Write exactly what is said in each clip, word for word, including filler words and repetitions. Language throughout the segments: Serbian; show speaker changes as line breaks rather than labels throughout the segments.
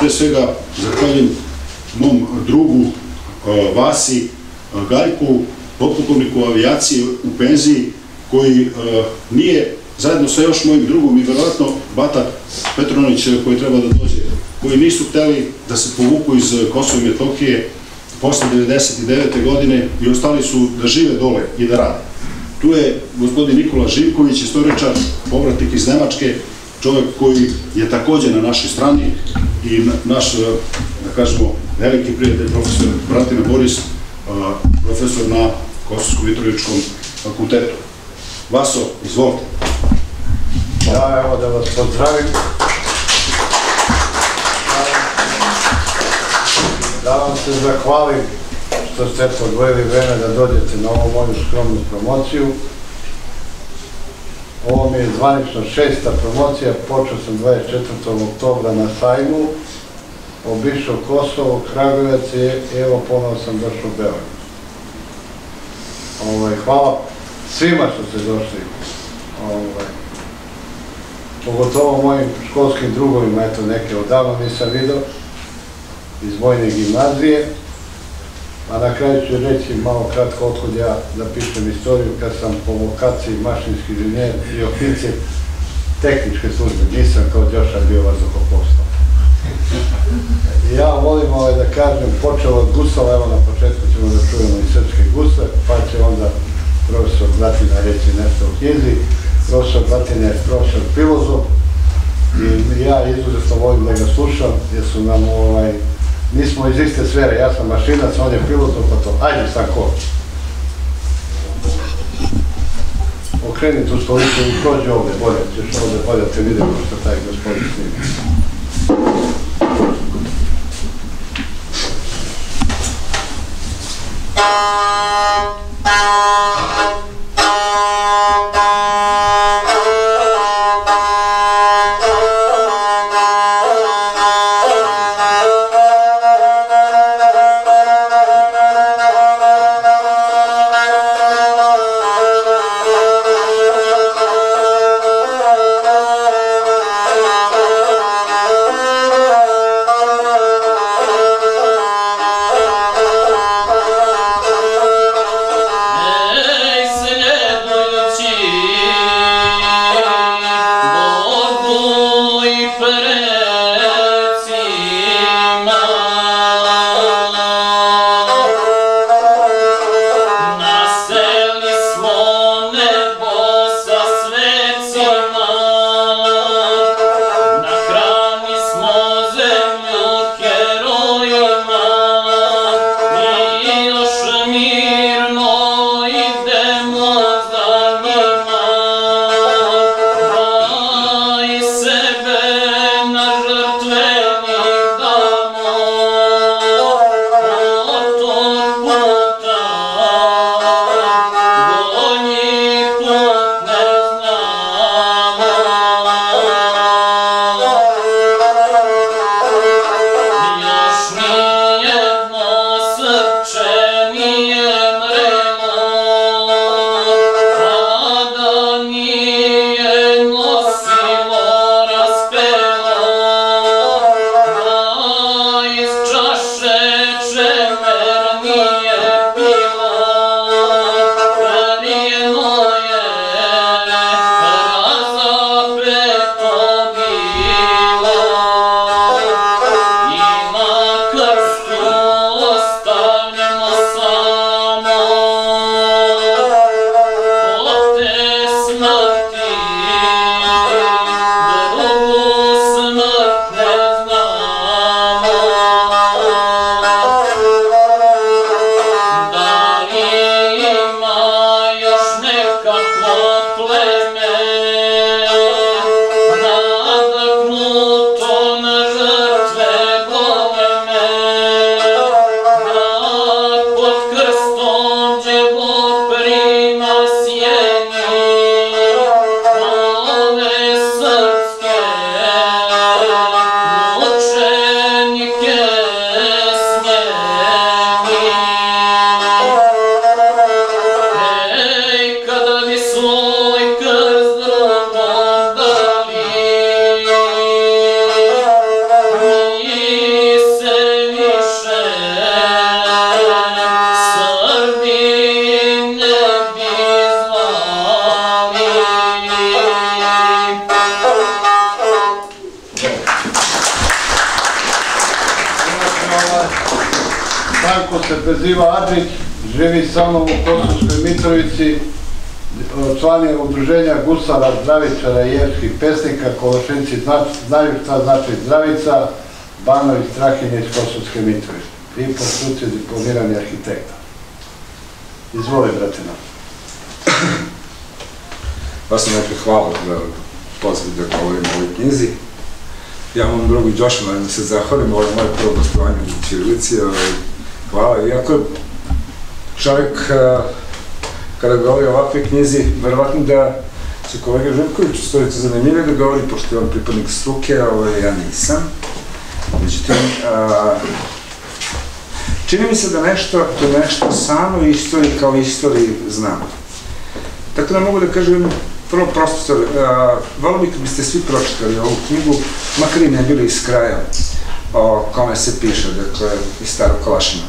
pre svega zahvaljujem mom drugu Vasi Galjku, potpukovniku avijacije u penziji, koji nije, zajedno sa još mojim drugom i verovatno Bata Petronović koji treba da dođe, koji nisu hteli da se povuku iz Kosova i Metohije posle devedeset devete godine i ostali su da žive dole i da rade. Tu je gospodin Nikola Živković, istoričar, povratnik iz Nemačke, čovek koji je takođe na našoj strani i naš, da kažemo, veliki prijatelj, profesor Bratina Boris, profesor na Kosovsko-Mitrovičkom fakultetu. Vaso, izvolite.
Ja, evo da vas pozdravim. Da vam se zahvalim što ste odvojili vreme da dođete na ovu moju skromnu promociju. Ovo mi je zvanično šesta promocija, počeo sam dvadeset četvrtog oktobra na sajmu, obišao Kosovo, Kragujevac i evo ponovo sam došao u Beograd. Hvala svima što ste došli, pogotovo mojim školskim drugovima, eto neke odavno nisam vidio, iz vojne gimnazije, a na kraju ću reći malo kratko otkud ja da pišem istoriju kad sam po vokaciji mašinski inženjer i oficir tehničke službe, nisam kao Đoša bio vazduhoplovstva. Ja volim da kažem, počeo od gusala, evo na početku ćemo da čujemo i srpske gusle, pa će onda profesor Bratina reći nešto o knjizi. Profesor Bratina je profesor filozof i ja izuzetno volim da ga slušam, jer su nam, nismo iz iste sfere, ja sam mašinac, on je filozof, pa to, ajde sad ko? Okreni tu stolicu i prođi ovde bolje, ćeš ovde bolje te vidimo što taj gospodin snima.
Yeah.
preziva Adrić, živi sa mnom u Kosovskoj Mitrovici, član je udruženja gusara, zdravičara i jevskih pesnika. Kološinci znaju šta znači zdravica, Banović Strahinja iz Kosovske Mitrovice i po struci diplomirani arhitekta. Izvoli, brate, nam.
Pa sam nekaj hvala da pozvati da govorim o ovoj knjizi. Ja mom drugu Đošanu da se zahvalim, ovo je moje prvo gostovanje u ćirilici. Hvala. Iako čovjek kada govori o ovakvoj knjizi, verovatno da će kolega Živković u stvari to zanimljivije da govori, pošto je on pripadnik struke, ja nisam. Međutim, čini mi se da nešto, to nešto samo istoriji kao istoriji znamo. Tako da mogu da kažem prvo prosto stvar. Volio bih kad biste svi pročitali ovu knjigu, makar i ne bili iz kraja o kome se piše, dakle, iz Starog Kalašina.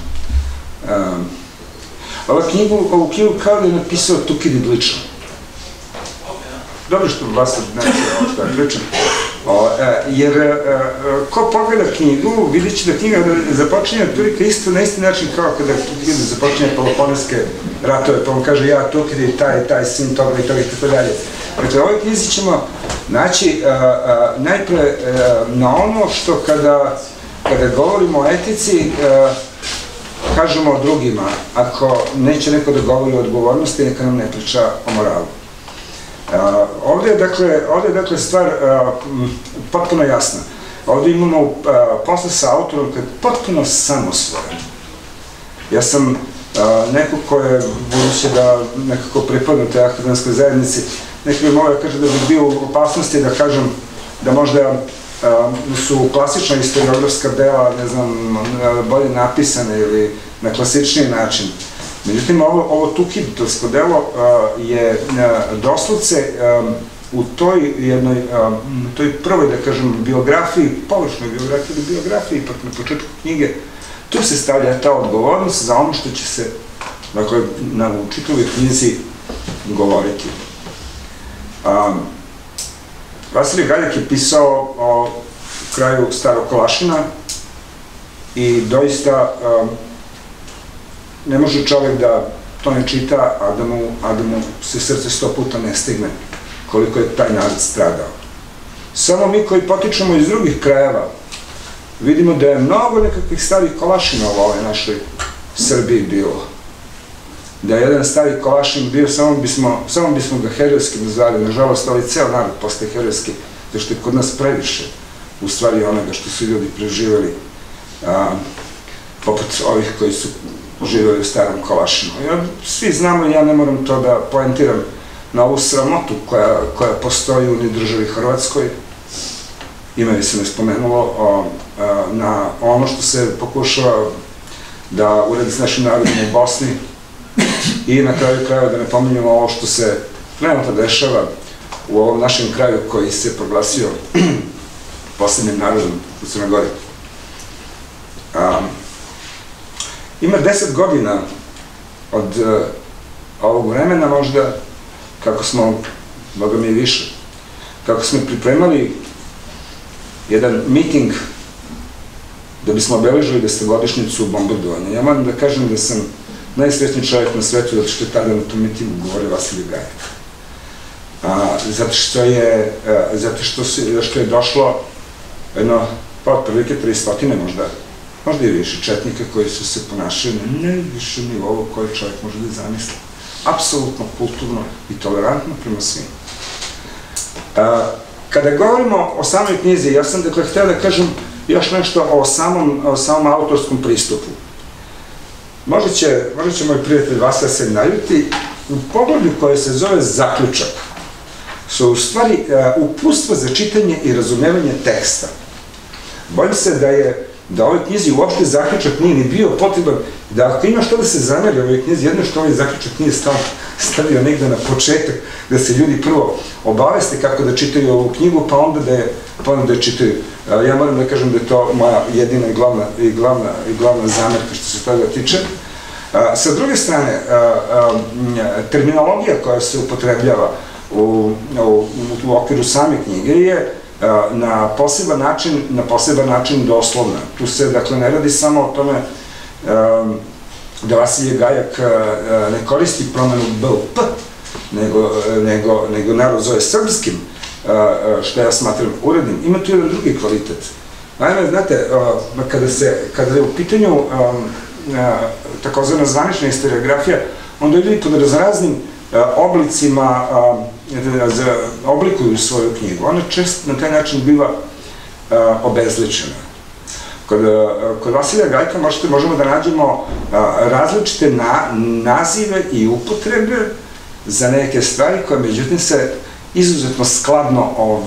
Ovu knjigu kao da je napisao Tukidid lično. Dobro što vas ne znam što ja pričam. Jer ko pogleda knjigu, vidjet će da knjiga započinje otprilike isto na isti način kao kada knjiga započinje Peloponeske ratove, pa vam kaže ja Tukidid, taj, taj, sin toga i toga i tako dalje. Dakle, u ovoj knjizi ćemo naći najpre na ono što kada govorimo o etici, kažemo o drugima. Ako neće neko da govori o odgovornosti, neka nam ne priča o moralu. Ovdje je dakle stvar potpuno jasna. Ovdje imamo posle sa autorom koji je potpuno samosvojan. Ja sam neko ko je, budući da nekako pripadam te akademskoj zajednici, neko bi mogao da kaže da bih bio u opasnosti da kažem da možda su klasična historiografska dela, ne znam, bolje napisane ili na klasičniji način. Međutim, ovo Tukididovsko delo je doslovce u toj jednoj, toj prvoj, da kažem, biografiji, površnoj biografiji ili biografiji, ipak na početku knjige, tu se stavlja ta odgovornost za ono što će se, dakle, na čitavoj knjizi govoriti. Vasilij Galjak je pisao o kraju Starog Kalašina i doista ne može čovjek da to ne čita, a da mu se srce sto puta ne stigne koliko je taj narod stradao. Samo mi koji potičemo iz drugih krajeva vidimo da je mnogo nekakvih starih Kalašina u ovoj našoj Srbiji bilo. Da je jedan stari Kalašin bio, samo bismo ga herojski nazvali, nažalost, ali ceo narod postaje herojski, zato što je kod nas previše u stvari onoga što su ljudi preživjeli, poput ovih koji su živjeli u starom Kalašinu. Svi znamo, ja ne moram to da poentiram na ovu sramotu koja postoji u državi Hrvatskoj, ime bi se ne spomenulo, na ono što se pokušava da uredi s našim narodom u Bosni i na kraju krajeva da ne pominjamo ovo što se trenutno dešava u ovom našem kraju koji se proglasio poslednjim narodom u Crnoj Gori. Ima deset godina od ovog vremena možda, kako smo, boga mi i više, kako smo pripremali jedan miting da bismo obeležili desetogodišnjicu bombardovanja. Ja moram da kažem da sam najsrećniji čovjek na svetu, zato što je tada na tom mitingu govorio Vasilij Galjak. Zato što je došlo jedno, pa otprilike tristotine možda, možda i više četnika koji su se ponašali na najvišem nivou koji čovjek može da zamisli. Apsolutno kulturno i tolerantno prema svim. Kada govorimo o samoj knjizi, ja sam dakle htio da kažem još nešto o samom autorskom pristupu. Možda će moj prijatelj Vasa se naljuti, u poglavlju koje se zove Zaključak su u stvari uputstva za čitanje i razumevanje teksta. Bojim se da je da ovoj knjizi uopšte zaključak nije ni bio potreban, da ako ima što da se zameri ovoj knjizi, jedno što ovaj zaključak nije stavio negde na početak, da se ljudi prvo obaveste kako da čitaju ovu knjigu, pa onda da je čitaju. Ja moram da kažem da je to moja jedina i glavna zamerka što se toga tiče. Sa druge strane, terminologija koja se upotrebljava u okviru same knjige je na poseban način, na poseban način doslovna. Tu se, dakle, ne radi samo o tome da Vasilije Gajak ne koristi promenu B u P, nego narod zove srpskim, što ja smatram urednim, ima tu jedan drugi kvalitet. Naime, znate, kada je u pitanju takozvana zvanična historiografija, onda ljudi pod razraznim oblicima oblikuju svoju knjigu. Ona često na taj način biva obezličena. Kod Vasilija Gajka možemo da nađemo različite nazive i upotrebe za neke stvari koje međutim se izuzetno skladno,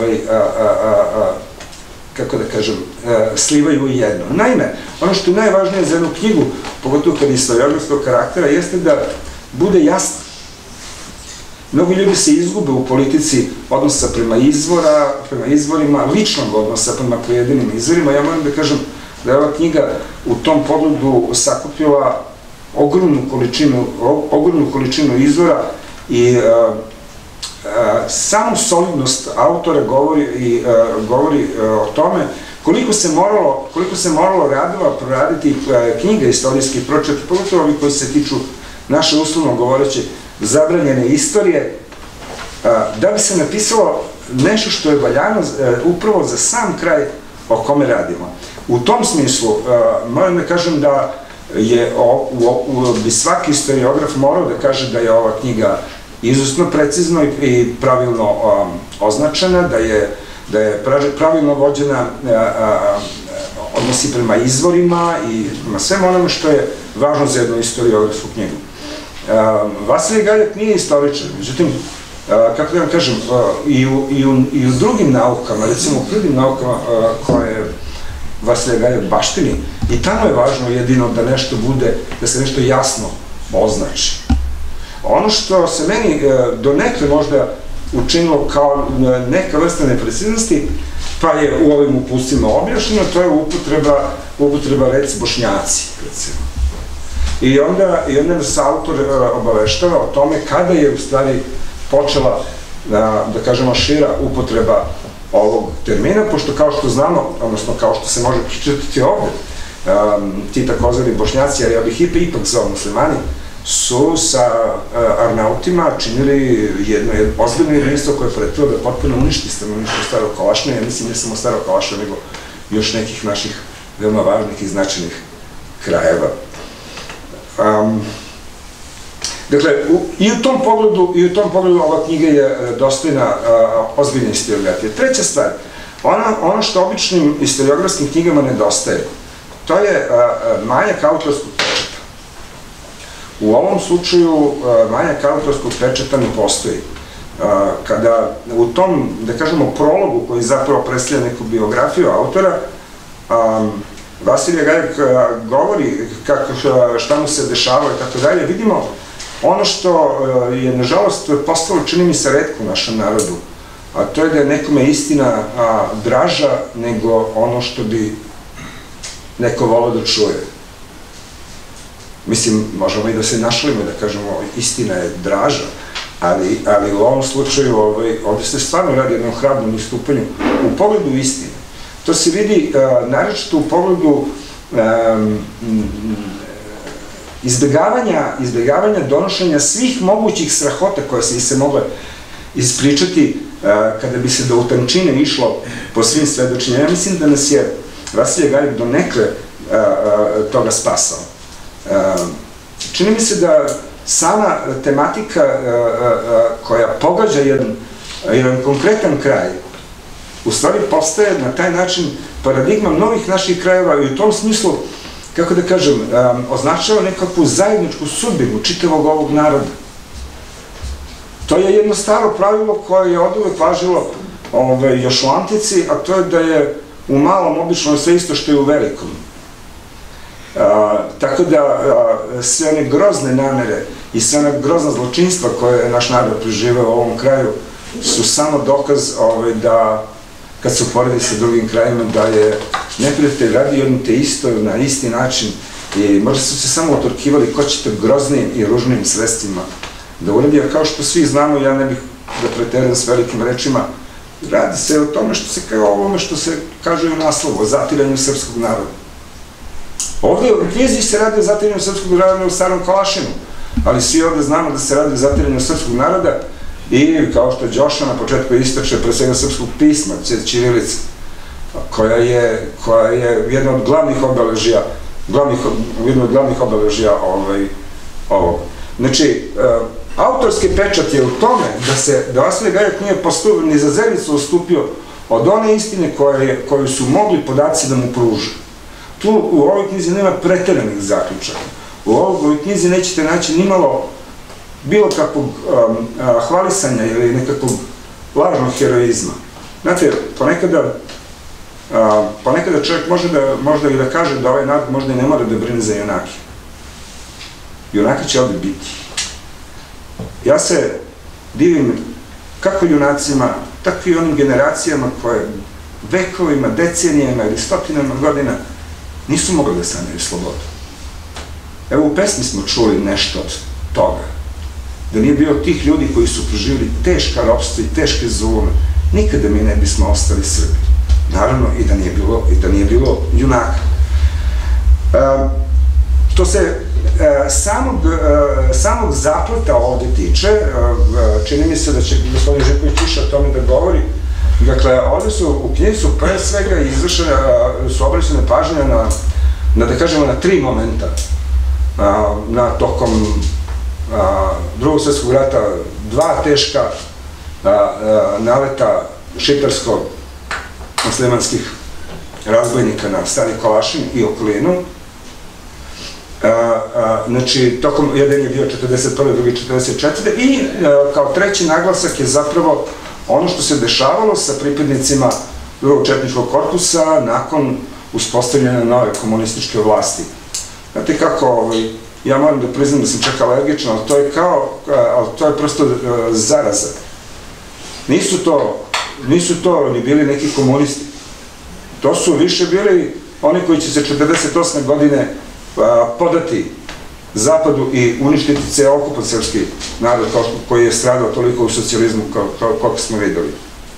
kako da kažem, slivaju u jedno. Naime, ono što je najvažnije za jednu knjigu, pogotovo kad je historiografskog karaktera, jeste da bude jasno. Mnogi ljudi se izgube u politici odnosa prema izvorima, ličnog odnosa prema pojedinim izvorima. Ja moram da kažem da je ova knjiga u tom pogledu sakupila ogromnu količinu izvora i samo solidnost autora govori o tome koliko se moralo radila proraditi knjiga istorijskih pročeta, pogotovo ovi koji se tiču naše uslovno govoreće zabranjene istorije, da bi se napisalo nešto što je valjano upravo za sam kraj o kome radimo. U tom smislu moram da kažem da bi svaki historiograf morao da kaže da je ova knjiga izuzetno precizno i pravilno označena, da je pravilno vođena odnosi prema izvorima i prema svemu onome što je važno za jednu historiografsku knjigu. Vasilije Gajak nije istoričar, međutim, kako da vam kažem, i u drugim naukama, recimo u drugim naukama koje Vasilije Gajak baštini, i tamo je važno jedino da nešto bude, da se nešto jasno označi. Ono što se meni donekle možda učinilo kao neka vrsta nepreciznosti, pa je u ovim upustima objašnjeno, to je upotreba reci Bošnjaci, recimo. I onda se autor obaveštava o tome kada je u stvari počela, da kažemo, šira upotreba ovog termina, pošto kao što znamo, odnosno kao što se može pročitati ovde, ti takozvani Bošnjaci, jer ja bih ipak zvao muslimani, su sa Arnautima činili jedno ozbiljno jedinstvo koje je pretilo da potpuno uništi stanovništvo Starog Kalašna, ja mislim ne samo Starog Kalašna, nego još nekih naših veoma važnih i značajnih krajeva. Dakle, i u tom pogledu, i u tom pogledu ova knjiga je dostojna ozbiljne historiografije. Treća stvar, ono što običnim historiografskim knjigama nedostaje, to je manjak autorskog pečata. U ovom slučaju manjak autorskog pečata ne postoji. Kada u tom, da kažemo, prologu koji zapravo predstavlja neku biografiju autora, Vasilije Gajak govori šta mu se dešava i tako dalje, vidimo ono što je, nažalost, postalo, čini mi se, retko u našem narodu, a to je da je nekome istina draža nego ono što bi neko volao da čuje. Mislim, možemo i da se našalimo i da kažemo istina je draža, ali u ovom slučaju ovde se stvarno radi jednom hrabrom istupanju u pogledu istine. To se vidi naročito u pogledu izbegavanja donošenja svih mogućih strahota koje se mogle ispričati kada bi se do utančine išlo po svim svedočenjima. Ja mislim da nas je Vasilije Gajak donekle toga spasao. Čini mi se da sama tematika koja pogađa jedan konkretan kraj u stvari postaje na taj način paradigma mnogih naših krajeva i u tom smislu, kako da kažem, označava nekakvu zajedničku sudbinu čitavog ovog naroda. To je jedno staro pravilo koje je od uvek važilo još u antici, a to je da je u malom obično sve isto što je u velikom. Tako da sve one grozne namere i sve one grozna zločinstva koje je naš narod preživeo u ovom kraju su samo dokaz da, kad se uporedi sa drugim krajima, da je neprijatelj radio jedno te isto na isti način i možda su se samo utorkivali ko će to groznim i ružnim sredstvima da uradi, a kao što svi znamo, ja ne bih da preteram s velikim rečima, radi se o tome što se kao ovome što se kaže u naslovu, o zatiranju srpskog naroda. Ovde u knjizi se radi o zatiranju srpskog naroda u Starom Kalašinu, ali svi ovde znamo da se radi o zatiranju srpskog naroda i, kao što je Đoša na početku ističe, pre svega srpskog pisma, ćirilica, koja je, koja je jedna od glavnih obeležija, glavnih, jedna od glavnih obeležija ovaj, ovog. Znači, autorski pečat je u tome da se, da Vasilije Gajak nije postupio, ni za zericu ustupio od one istine koje, koju su mogli podaci da mu pruže. Tu u ovoj knjizi nema preteranih zaključaka. U ovoj knjizi nećete naći nimalo bilo kakvog um, a, hvalisanja ili nekakvog lažnog heroizma. Znate, ponekada, a, ponekada čovjek može da, možda i da kaže da ovaj narod možda i ne mora da brine za junake. Junaki će ovde biti. Ja se divim kako junacima, tako i onim generacijama koje vekovima, decenijama ili stotinama godina nisu mogli da sanjaju slobodu. Evo, u pesmi smo čuli nešto od toga. Da nije bilo tih ljudi koji su proživjeli teška ropstva i teške zulume, nikada mi ne bismo ostali Srbi. Naravno, i da nije bilo, i da nije bilo junaka. E, što se e, samog, e, samog zapleta ovde tiče, e, čini mi se da će gospodin Živković više o tome da govori. Dakle, ovde su u knjizi su pre svega izvršene, su obraćene pažnje na, na, da kažemo, na tri momenta. A, na tokom a, drugog svjetskog rata dva teška a, a, naleta šiptarsko-muslimanskih razbojnika na Stari Kalašin i okolinu. A, a, znači, tokom, jedan je bio četrdeset prve, drugi četrdeset četvrte i a, kao treći naglasak je zapravo ono što se dešavalo sa pripadnicima drugog četničkog korpusa nakon uspostavljanja nove komunističke vlasti. Znate kako, ovaj, ja moram da priznam da sam čak alergičan, ali to je kao, ali to je prosto uh, zaraza. Nisu to, nisu to ni bili neki komunisti. To su više bili oni koji će se četrdeset osme godine uh, podati Zapadu i uništiti celokupan srpski narod koji je stradao toliko u socijalizmu kako smo videli.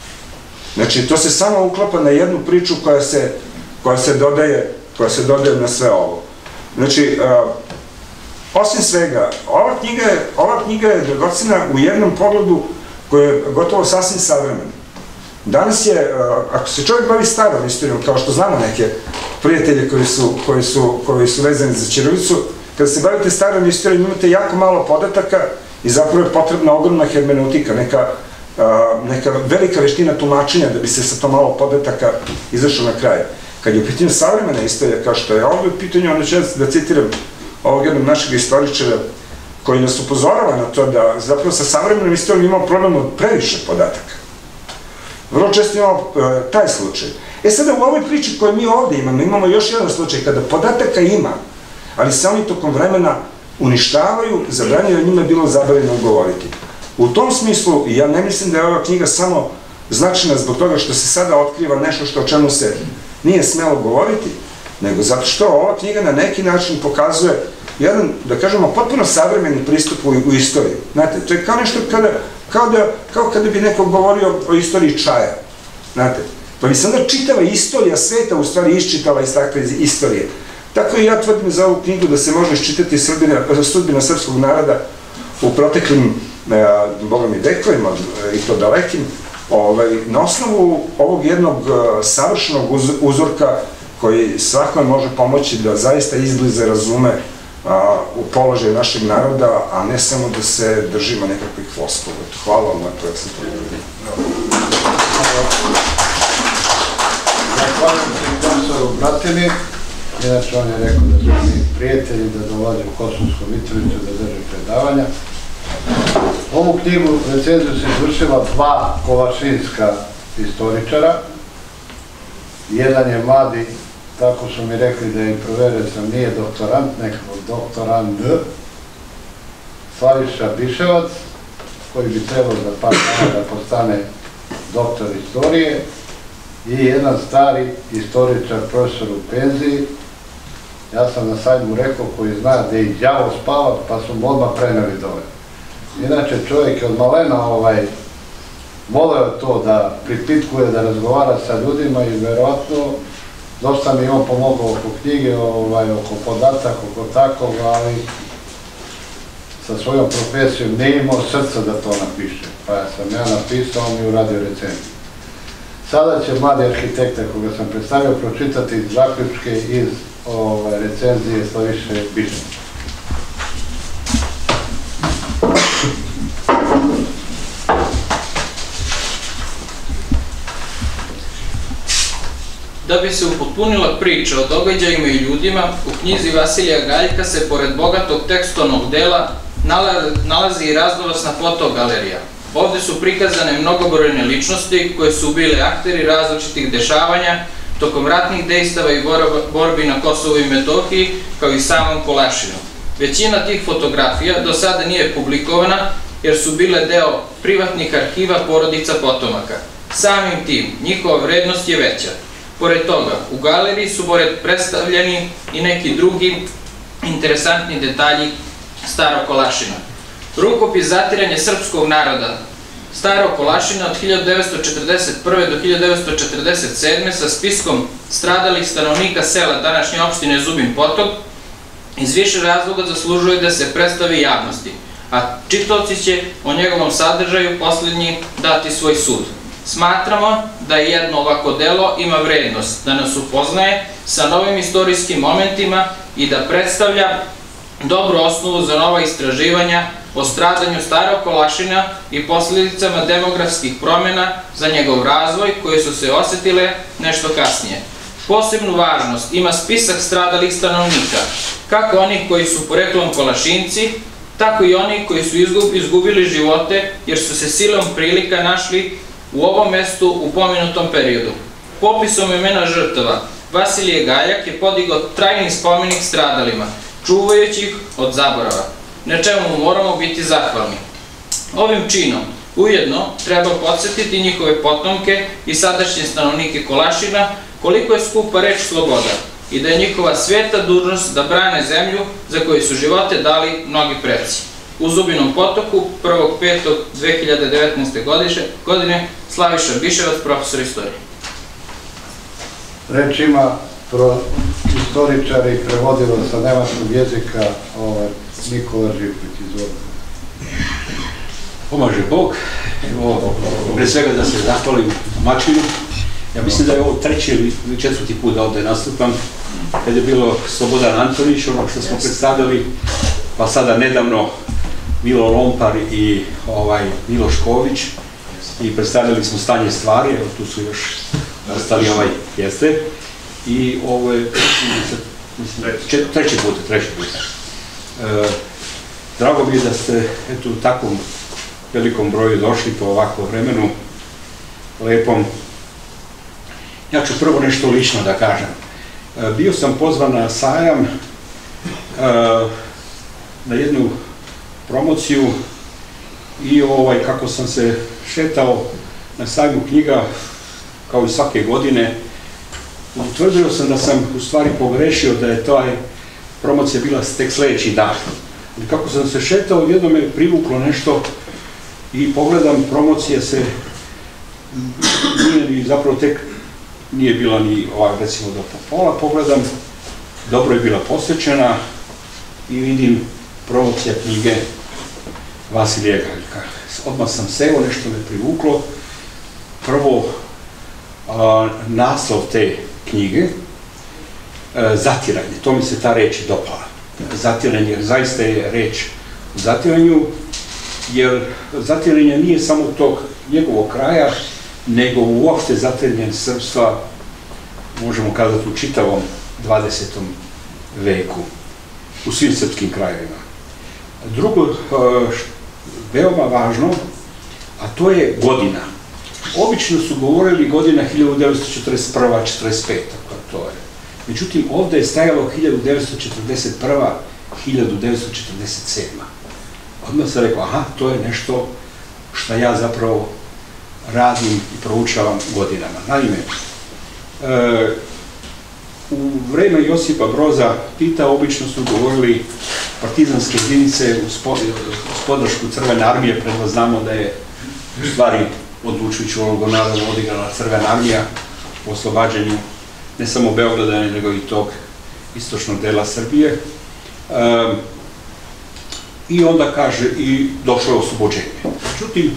Znači, to se samo uklapa na jednu priču koja se, koja se dodaje, koja se dodaje na sve ovo. Znači, uh, osim svega, ova knjiga je, ova knjiga je dragocena u jednom pogledu koji je gotovo sasvim savremen. Danas je, uh, ako se čovjek bavi starom istorijom, kao što znamo neke prijatelje koji su, koji su, koji su vezani za ćirilicu, kada se bavite starom istorijom imate jako malo podataka i zapravo je potrebna ogromna hermeneutika, neka, uh, neka velika veština tumačenja da bi se sa to malo podataka izašao na kraj. Kad je u pitanju savremena istorija, kao što je ovdje u pitanju, onda ću da citiram ovog jednog našeg istoričara koji nas upozorava na to da zapravo sa savremenom istorijom imamo problem od previše podataka. Vrlo često imamo uh, taj slučaj. E sada u ovoj priči koju mi ovdje imamo, imamo još jedan slučaj kada podataka ima, ali se oni tokom vremena uništavaju, zabranjaju, njima je bilo zabranjeno govoriti. U tom smislu, ja ne mislim da je ova knjiga samo značajna zbog toga što se sada otkriva nešto što o čemu se nije smelo govoriti, nego zato što ova knjiga na neki način pokazuje jedan, da kažemo, potpuno savremeni pristup u, u istoriju. Znate, to je kao nešto kada, kao, da, kao kada bi neko govorio o istoriji čaja. Znate, pa bi se onda čitava istorija sveta u stvari iščitala iz takve istorije. Tako i ja tvrdim za ovu knjigu da se može iščitati sudbina srpskog naroda u proteklim, boga mi, vekovima, i to dalekim, na osnovu ovog jednog savršenog uzorka koji svakome može pomoći da zaista izbliza razume u položaju našeg naroda, a ne samo da se držimo nekakvih floskova. Hvala vam na to, jak sam to vidio.
Zahvaljam se profesoru Bratini. Inače, on je rekao da su mi prijatelji, da dolaze u Kosovsku Mitrovicu da drže predavanja. Ovu knjigu recenziju se izvršila dva kolašinska istoričara. Jedan je mladi, tako su mi rekli da je proverio sam, nije doktorant, nekako doktorant D, Slaviša Biševac, koji bi trebao za par dana da postane doktor istorije, i jedan stari istoričar, profesor u penziji. Ja sam na sajmu rekao koji zna da je i đavo spava, pa su mu odmah preneli dole. Inače, čovjek je od malena voleo to da pripitkuje, da razgovara sa ljudima i verovatno dosta mi je on pomogao oko knjige, oko podataka, oko takvog, ali sa svojom profesijom ne imao srca da to napiše. Pa ja sam ja napisao, on mi uradio recenziju. Sada će mladi arhitekta koga sam predstavio pročitati zaključke iz recenzije Slaviše Bišanića.
Da bi se upotpunila priča o događajima i ljudima, u knjizi Vasilija Galjka se pored bogatog tekstovnog dela nalazi i raznovrsna fotogalerija. Ovde su prikazane mnogobrojne ličnosti koje su bile akteri različitih dešavanja tokom ratnih dejstava i borbi na Kosovu i Metohiji, kao i samom Kolašinu. Većina tih fotografija do sada nije publikovana jer su bile deo privatnih arhiva porodica potomaka. Samim tim, njihova vrednost je veća. Pored toga, u galeriji su pored predstavljeni i neki drugi interesantni detalji Starog Kolašina. Rukopis Zatiranje srpskog naroda Starog Kolašina od hiljadu devetsto četrdeset prve do hiljadu devetsto četrdeset sedme sa spiskom stradalih stanovnika sela današnje opštine Zubin Potok iz više razloga zaslužuje da se predstavi javnosti, a čitaoci će o njegovom sadržaju poslednji dati svoj sud. Smatramo da jedno ovako delo ima vrednost da nas upoznaje sa novim istorijskim momentima i da predstavlja dobru osnovu za nova istraživanja o stradanju Starog Kolašina i posljedicama demografskih promjena za njegov razvoj koje su se osetile nešto kasnije. Posebnu važnost ima spisak stradalih stanovnika, kako onih koji su poreklom Kolašinci, tako i oni koji su izgubili živote jer su se silom prilika našli u ovom mestu u pomenutom periodu. Popisom imena žrtava Vasilije Galjak je podigao trajni spomenik stradalima, čuvajući ih od zaborava, na čemu moramo biti zahvalni. Ovim činom ujedno treba podsjetiti njihove potomke i sadašnje stanovnike Kolašina koliko je skupa reč sloboda i da je njihova sveta dužnost da brane zemlju za koju su živote dali mnogi preci. U Zubinom Potoku, prvog petog dve hiljade devetnaeste. godine, Slaviša Biševac, profesor istorije.
Reč ima istoričar i prevodilo sa nemačkog jezika Nikola Živković, izvolite.
Pomaže Bog. Evo, pre svega da se zahvalim domaćinu. Ja mislim da je ovo treći ili četvrti put da ovde nastupam, kad je bilo Slobodan Antonić, ono što smo predstavljali, pa sada nedavno Milo Lompar i Miloš Ković, i predstavljali smo stanje stvari, evo tu su još ostali ovaj jeste, i ovo je treći put, treći put. Drago mi je da ste u takvom velikom broju došli po ovakvom vremenu, lepom. Ja ću prvo nešto lično da kažem. Bio sam pozvan na sajam, na jednu promociju i kako sam se šetao na sajmu knjiga, kao i svake godine, utvrdio sam da sam u stvari pogrešio da je ta promocija bila tek sledeći dan. Kako sam se šetao, jedno me privuklo nešto i pogledam, promocija se nije ni zapravo tek, nije bila ni recimo do pola, pogledam, dobro je bila posvećena i vidim promocija knjige Vasilija Galjka. Odmah sam seo, nešto me privuklo. Prvo, naslov te knjige, Zatiranje, to mi se ta reč dopala. Zatiranje, jer zaista je reč o zatiranju, jer zatiranje nije samo tog njegovog kraja, nego uopšte zatiranje srpstva, možemo kazati, u čitavom dvadesetom veku, u svim srpskim krajevima. Drugo, veoma važno, a to je godina. Obično su govorili godina hiljadu devetsto četrdeset prva do četrdeset peta. to je. Međutim, ovde je stajalo hiljadu devetsto četrdeset prva do hiljadu devetsto četrdeset sedma. Odmah sam rekao, aha, to je nešto što ja zapravo radim i proučavam godinama. Naime, u vreme Josipa Broza Tita obično su govorili partizanske jedinice uz podršku Crvene armije, prema znamo da je u stvari odlučujuću ulogu naravno odigrala Crvena armija u oslobađanju ne samo Beograda, nego i tog istočnog dela Srbije. I onda kaže, i došlo je oslobođenje. Međutim,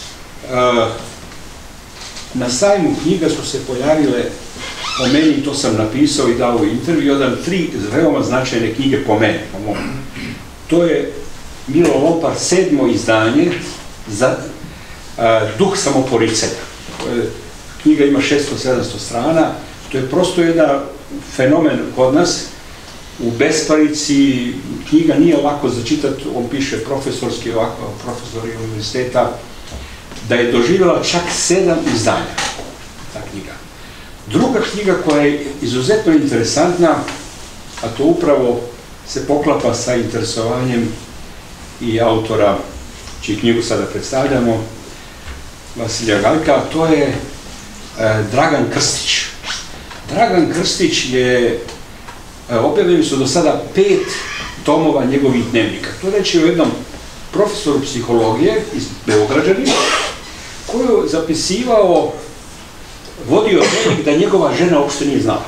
na sajmu knjiga su se pojavile, po meni, to sam napisao i dao u intervju, jedan tri veoma značajne knjige po meni. To je Milo Lompar sedmo izdanje za Duh samoporicanja. Knjiga ima šesto sedamsto strana, to je prosto jedan fenomen kod nas, u besparici, knjiga nije lako začitati, on piše profesorski, ovako, profesori univerziteta, da je doživjela čak sedam izdanja, ta knjiga. Druga knjiga koja je izuzetno interesantna, a to upravo se poklapa sa interesovanjem i autora, čiju knjigu sada predstavljamo, Vasilija Galjka, to je Dragan Krstić. Dragan Krstić je, objavljeni su do sada pet tomova njegovih dnevnika. To reći o jednom profesoru psihologije iz Beograđanina, koji je zapisivao, vodio dnevnik da njegova žena uopšte nije znala.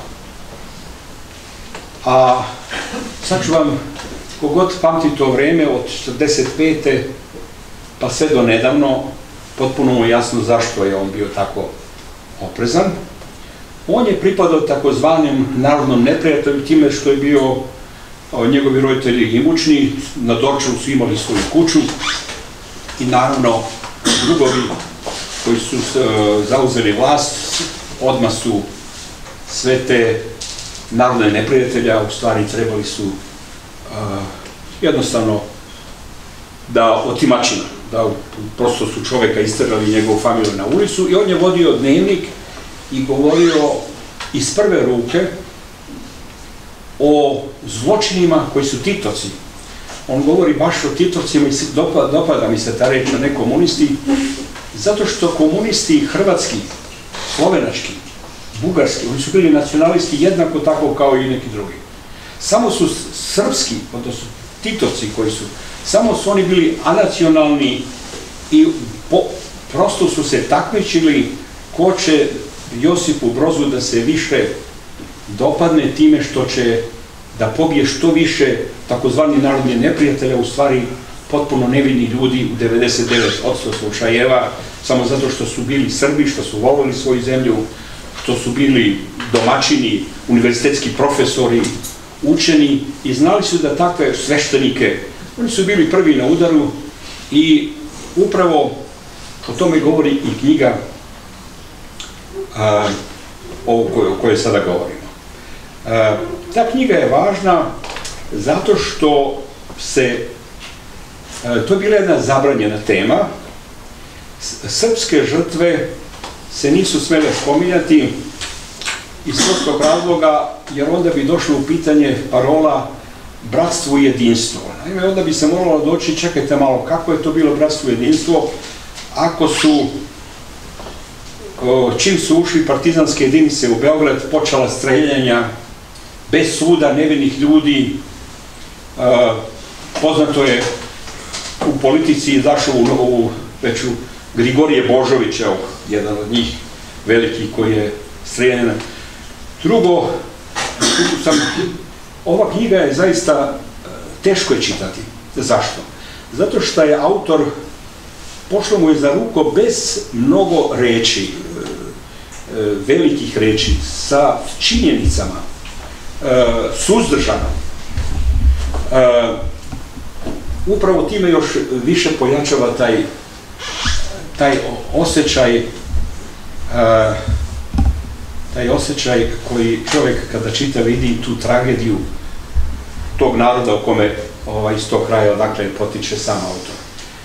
A sad ću vam, kogod pamti to vreme, od četrdeset pete pa sve do nedavno, potpuno mu jasno zašto je on bio tako oprezan. On je pripadao takozvanim narodnom neprijatelju, time što je bio, njegovi roditelji imućni, na Dorčevu su imali svoju kuću i naravno drugovi koji su zauzeli vlast, odmah su sve te narodne neprijatelja, u stvari trebali su jednostavno da otimačina, da prosto su čoveka isterali njegovu familiju na ulicu i on je vodio dnevnik i govorio iz prve ruke o zločinima koji su Titovci. On govori baš o Titovcima i dopada mi se ta reč, a ne komunisti, zato što komunisti hrvatski, slovenački, bugarski, oni su bili nacionalisti jednako tako kao i neki drugi. Samo su srpski, odnosno Titovci koji su, samo su oni bili anacionalni i prosto su se takmičili ko će Josipu Brozu da se više dopadne time što će da pobije što više takozvani narodni neprijatelja, u stvari potpuno nevini ljudi u devedeset devet posto slučajeva, samo zato što su bili Srbi, što su volili svoju zemlju, što su bili domaćini, univerzitetski profesori, učeni i znali su da takve sveštenike, oni su bili prvi na udaru i upravo o tome govori i knjiga o kojoj sada govorimo. Ta knjiga je važna zato što se, to je bila jedna zabranjena tema, srpske žrtve se nisu smele spominjati iz prostog razloga, jer onda bi došlo u pitanje parola bratstvo i jedinstvo. Naime, onda bi se moralo doći, čekajte malo, kako je to bilo bratstvo i jedinstvo, ako su, čim su ušli partizanske jedinice u Beograd, počela streljanja bez suda nevinih ljudi, poznato je u politici izašao u već u Grigorije Božovića, jedan od njih veliki koji je streljan. Drugo, ova knjiga je zaista teško je čitati. Zašto? Zato što je autor, pošlo mu je za ruko bez mnogo reči, velikih reči, sa činjenicama, suzdržano. Upravo time još više pojačava taj taj osjećaj taj osjećaj koji čovjek kada čita vidi tu tragediju tog naroda u kome iz tog kraja odakle potiče sam autor.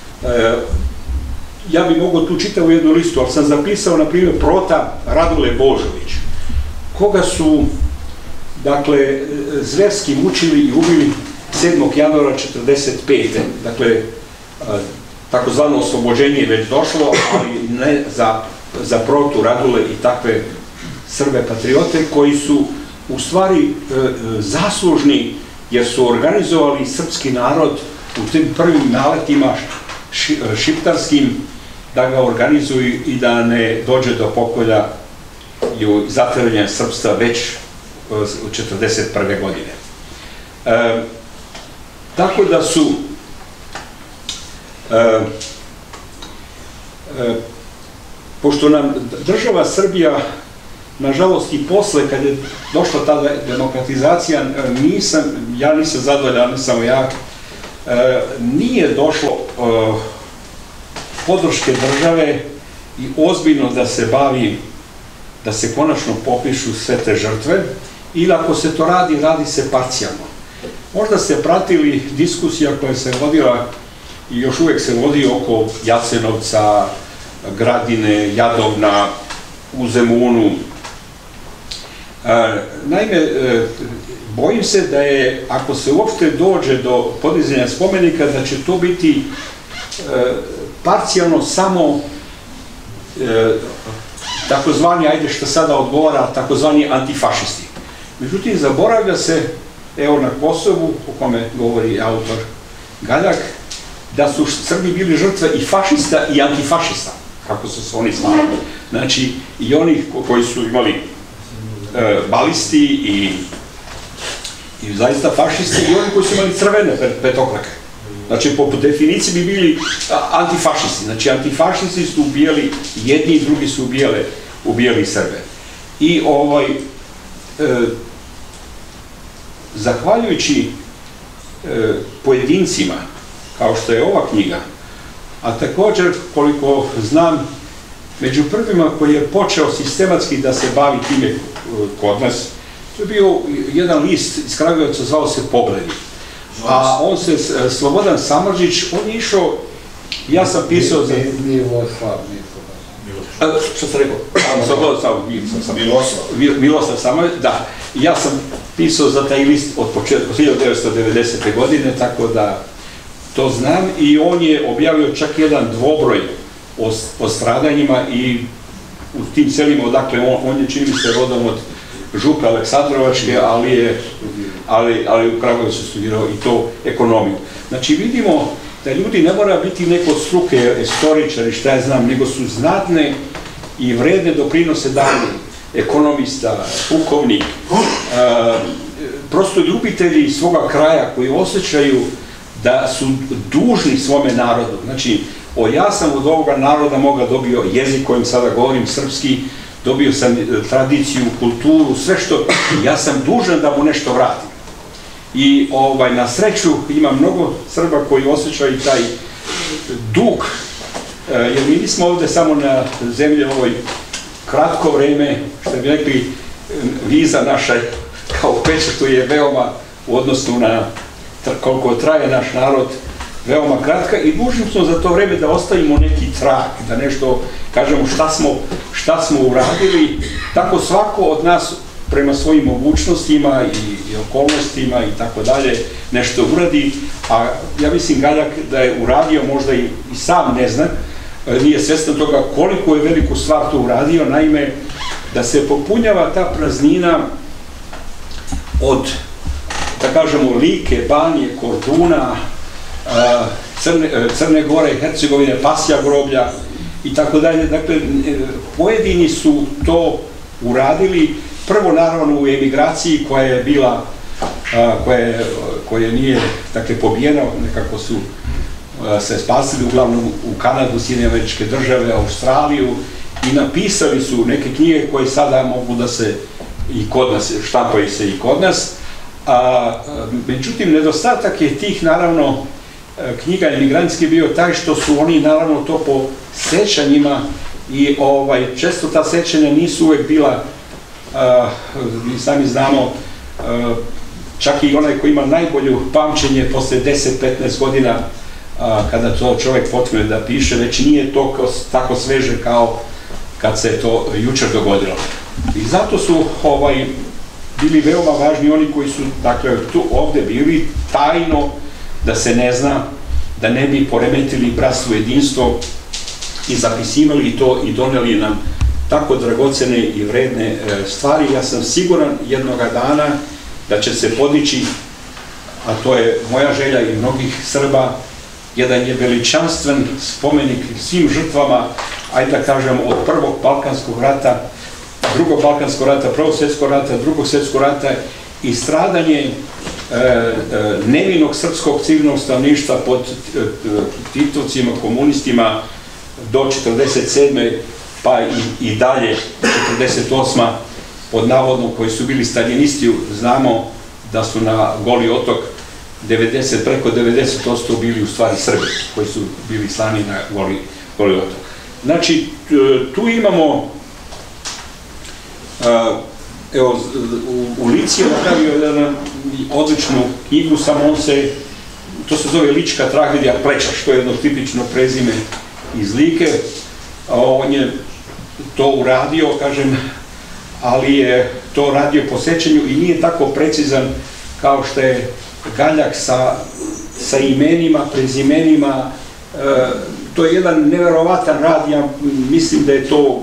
Ja bih mogao tu čitavu jednu listu, ali sam zapisao na primjer Prota Radule Božović, koga su dakle zverski mučili i ubili sedmog januara četrdeset pete. Dakle, takozvano oslobođenje je već došlo, ali ne za Protu Radule i takve Srbe patriote koji su u stvari zaslužni jer su organizovali srpski narod u tim prvim naletima šiptarskim da ga organizuju i da ne dođe do pokolja i zatiranja srpstva već u četrdeset prve godine. E, tako da su e, e, pošto nam država Srbija, nažalost i posle, kad je došla ta demokratizacija, nisam, ja nisam zadovoljan, ne samo ja, e, nije došlo e, podrške države i ozbiljno da se bavi, da se konačno popišu sve te žrtve, ili ako se to radi, radi se parcijalno. Možda ste pratili diskusija koja se vodila i još uvek se vodi oko Jasenovca, Gradine, Jadovna, u Zemunu. Naime, bojim se da je, ako se uopšte dođe do podizanja spomenika, da će to biti parcijalno samo takozvani, ajde što sada odgovara, takozvani antifašisti. Međutim, zaboravlja se, evo na Kosovu, o kome govori autor Galjak, da su Srbi bili žrtve i fašista i antifašista, kako su se oni zvali. Znači, i oni koji su imali balisti i i zaista fašisti i oni koji su imali crvene petokrake. Znači, po definiciji bi bili antifašisti. Znači, antifašisti su ubijali, jedni i drugi su ubijali, ubijali Srbe. I ovaj, e, zahvaljujući e, pojedincima, kao što je ova knjiga, a također, koliko znam, među prvima koji je počeo sistematski da se bavi time kod nas, to je bio jedan list iz Kragujevca, zvao se Pogledi. A on se, Slobodan Samardžić, on je išao, ja sam pisao za...
Miloslav, Miloslav.
Što sam rekao? Slobodan Samardžić.
Miloslav.
Miloslav Samardžić, da. Ja sam pisao za taj list od početka hiljadu devetsto devedesete. godine, tako da to znam. I on je objavio čak jedan dvobroj o stradanjima i u tim selima, odakle on je, čini mi se, rodom od Župe Aleksandrovačke, ali je ali, ali u Kragujevcu studirao i to ekonomiju. Znači, vidimo da ljudi ne mora biti neko od struke, istoričari, šta ja znam, nego su znatne i vredne doprinose dali ekonomista, pukovnik, prosto ljubitelji svoga kraja koji osjećaju da su dužni svome narodu. Znači, o, ja sam od ovoga naroda moga dobio jezik kojim sada govorim, srpski, dobio sam tradiciju, kulturu, sve što, ja sam dužan da mu nešto vratim. I ovaj, na sreću ima mnogo Srba koji osjećaju taj dug, jer mi nismo ovde samo na zemlji ovoj kratko vreme, što bi rekli, viza naša kao pečetu je veoma u odnosu na koliko traje naš narod, veoma kratka i dužni smo za to vreme da ostavimo neki trag, da nešto kažemo šta smo, šta smo uradili, tako svako od nas prema svojim mogućnostima i, i okolnostima i tako dalje nešto uradi, a ja mislim Galjak da je uradio, možda i, i sam ne zna, nije svestan toga koliko je veliku stvar to uradio, naime da se popunjava ta praznina od, da kažemo, Like, Banije, Korduna, Crne, Crne Gore, Hercegovine, Pasja groblja i tako dalje. Dakle, pojedini su to uradili, prvo naravno u emigraciji koja je bila, koja, koja nije, dakle, pobijena, nekako su se spasili uglavnom u Kanadu, Sjedinjene Američke Države, Australiju i napisali su neke knjige koje sada mogu da se i kod nas, štampaju se i kod nas. A, međutim, nedostatak je tih, naravno, knjiga emigrantski bio taj što su oni, naravno, to po sećanjima i ovaj, često ta sećanja nisu uvek bila, a, mi sami znamo, a, čak i onaj koji ima najbolju pamćenje posle deset do petnaest godina, a, kada to čovjek počne da piše, već nije to tako sveže kao kad se to jučer dogodilo. I zato su ovaj, bili veoma važni oni koji su, dakle, tu ovde bili tajno, da se ne zna, da ne bi poremetili bratstvo, jedinstvo i zapisivali to i doneli nam tako dragocene i vredne stvari. Ja sam siguran jednoga dana da će se podići, a to je moja želja i mnogih Srba, jedan je veličanstven spomenik svim žrtvama, ajde da kažem, od prvog Balkanskog rata drugog Balkanskog rata, prvog svjetskog rata, drugog svjetskog rata i stradanje nevinog srpskog civilnog stanovništva pod titovcima, komunistima do četrdeset sedme pa i dalje četrdeset osma pod navodno koji su bili staljinisti. Znamo da su na Goli otok preko devedeset posto bili u stvari Srbi koji su bili slani na Goli otok. Znači, tu imamo, evo, u Lici je napravio jednu odličnu knjigu, samo on se, to se zove Lička tragedija Pleča, što je jedno tipično prezime iz Like. On je to uradio, kažem, ali je to radio po sećanju i nije tako precizan kao što je Galjak sa imenima, prezimenima. To je jedan neverovatan rad, ja mislim da je to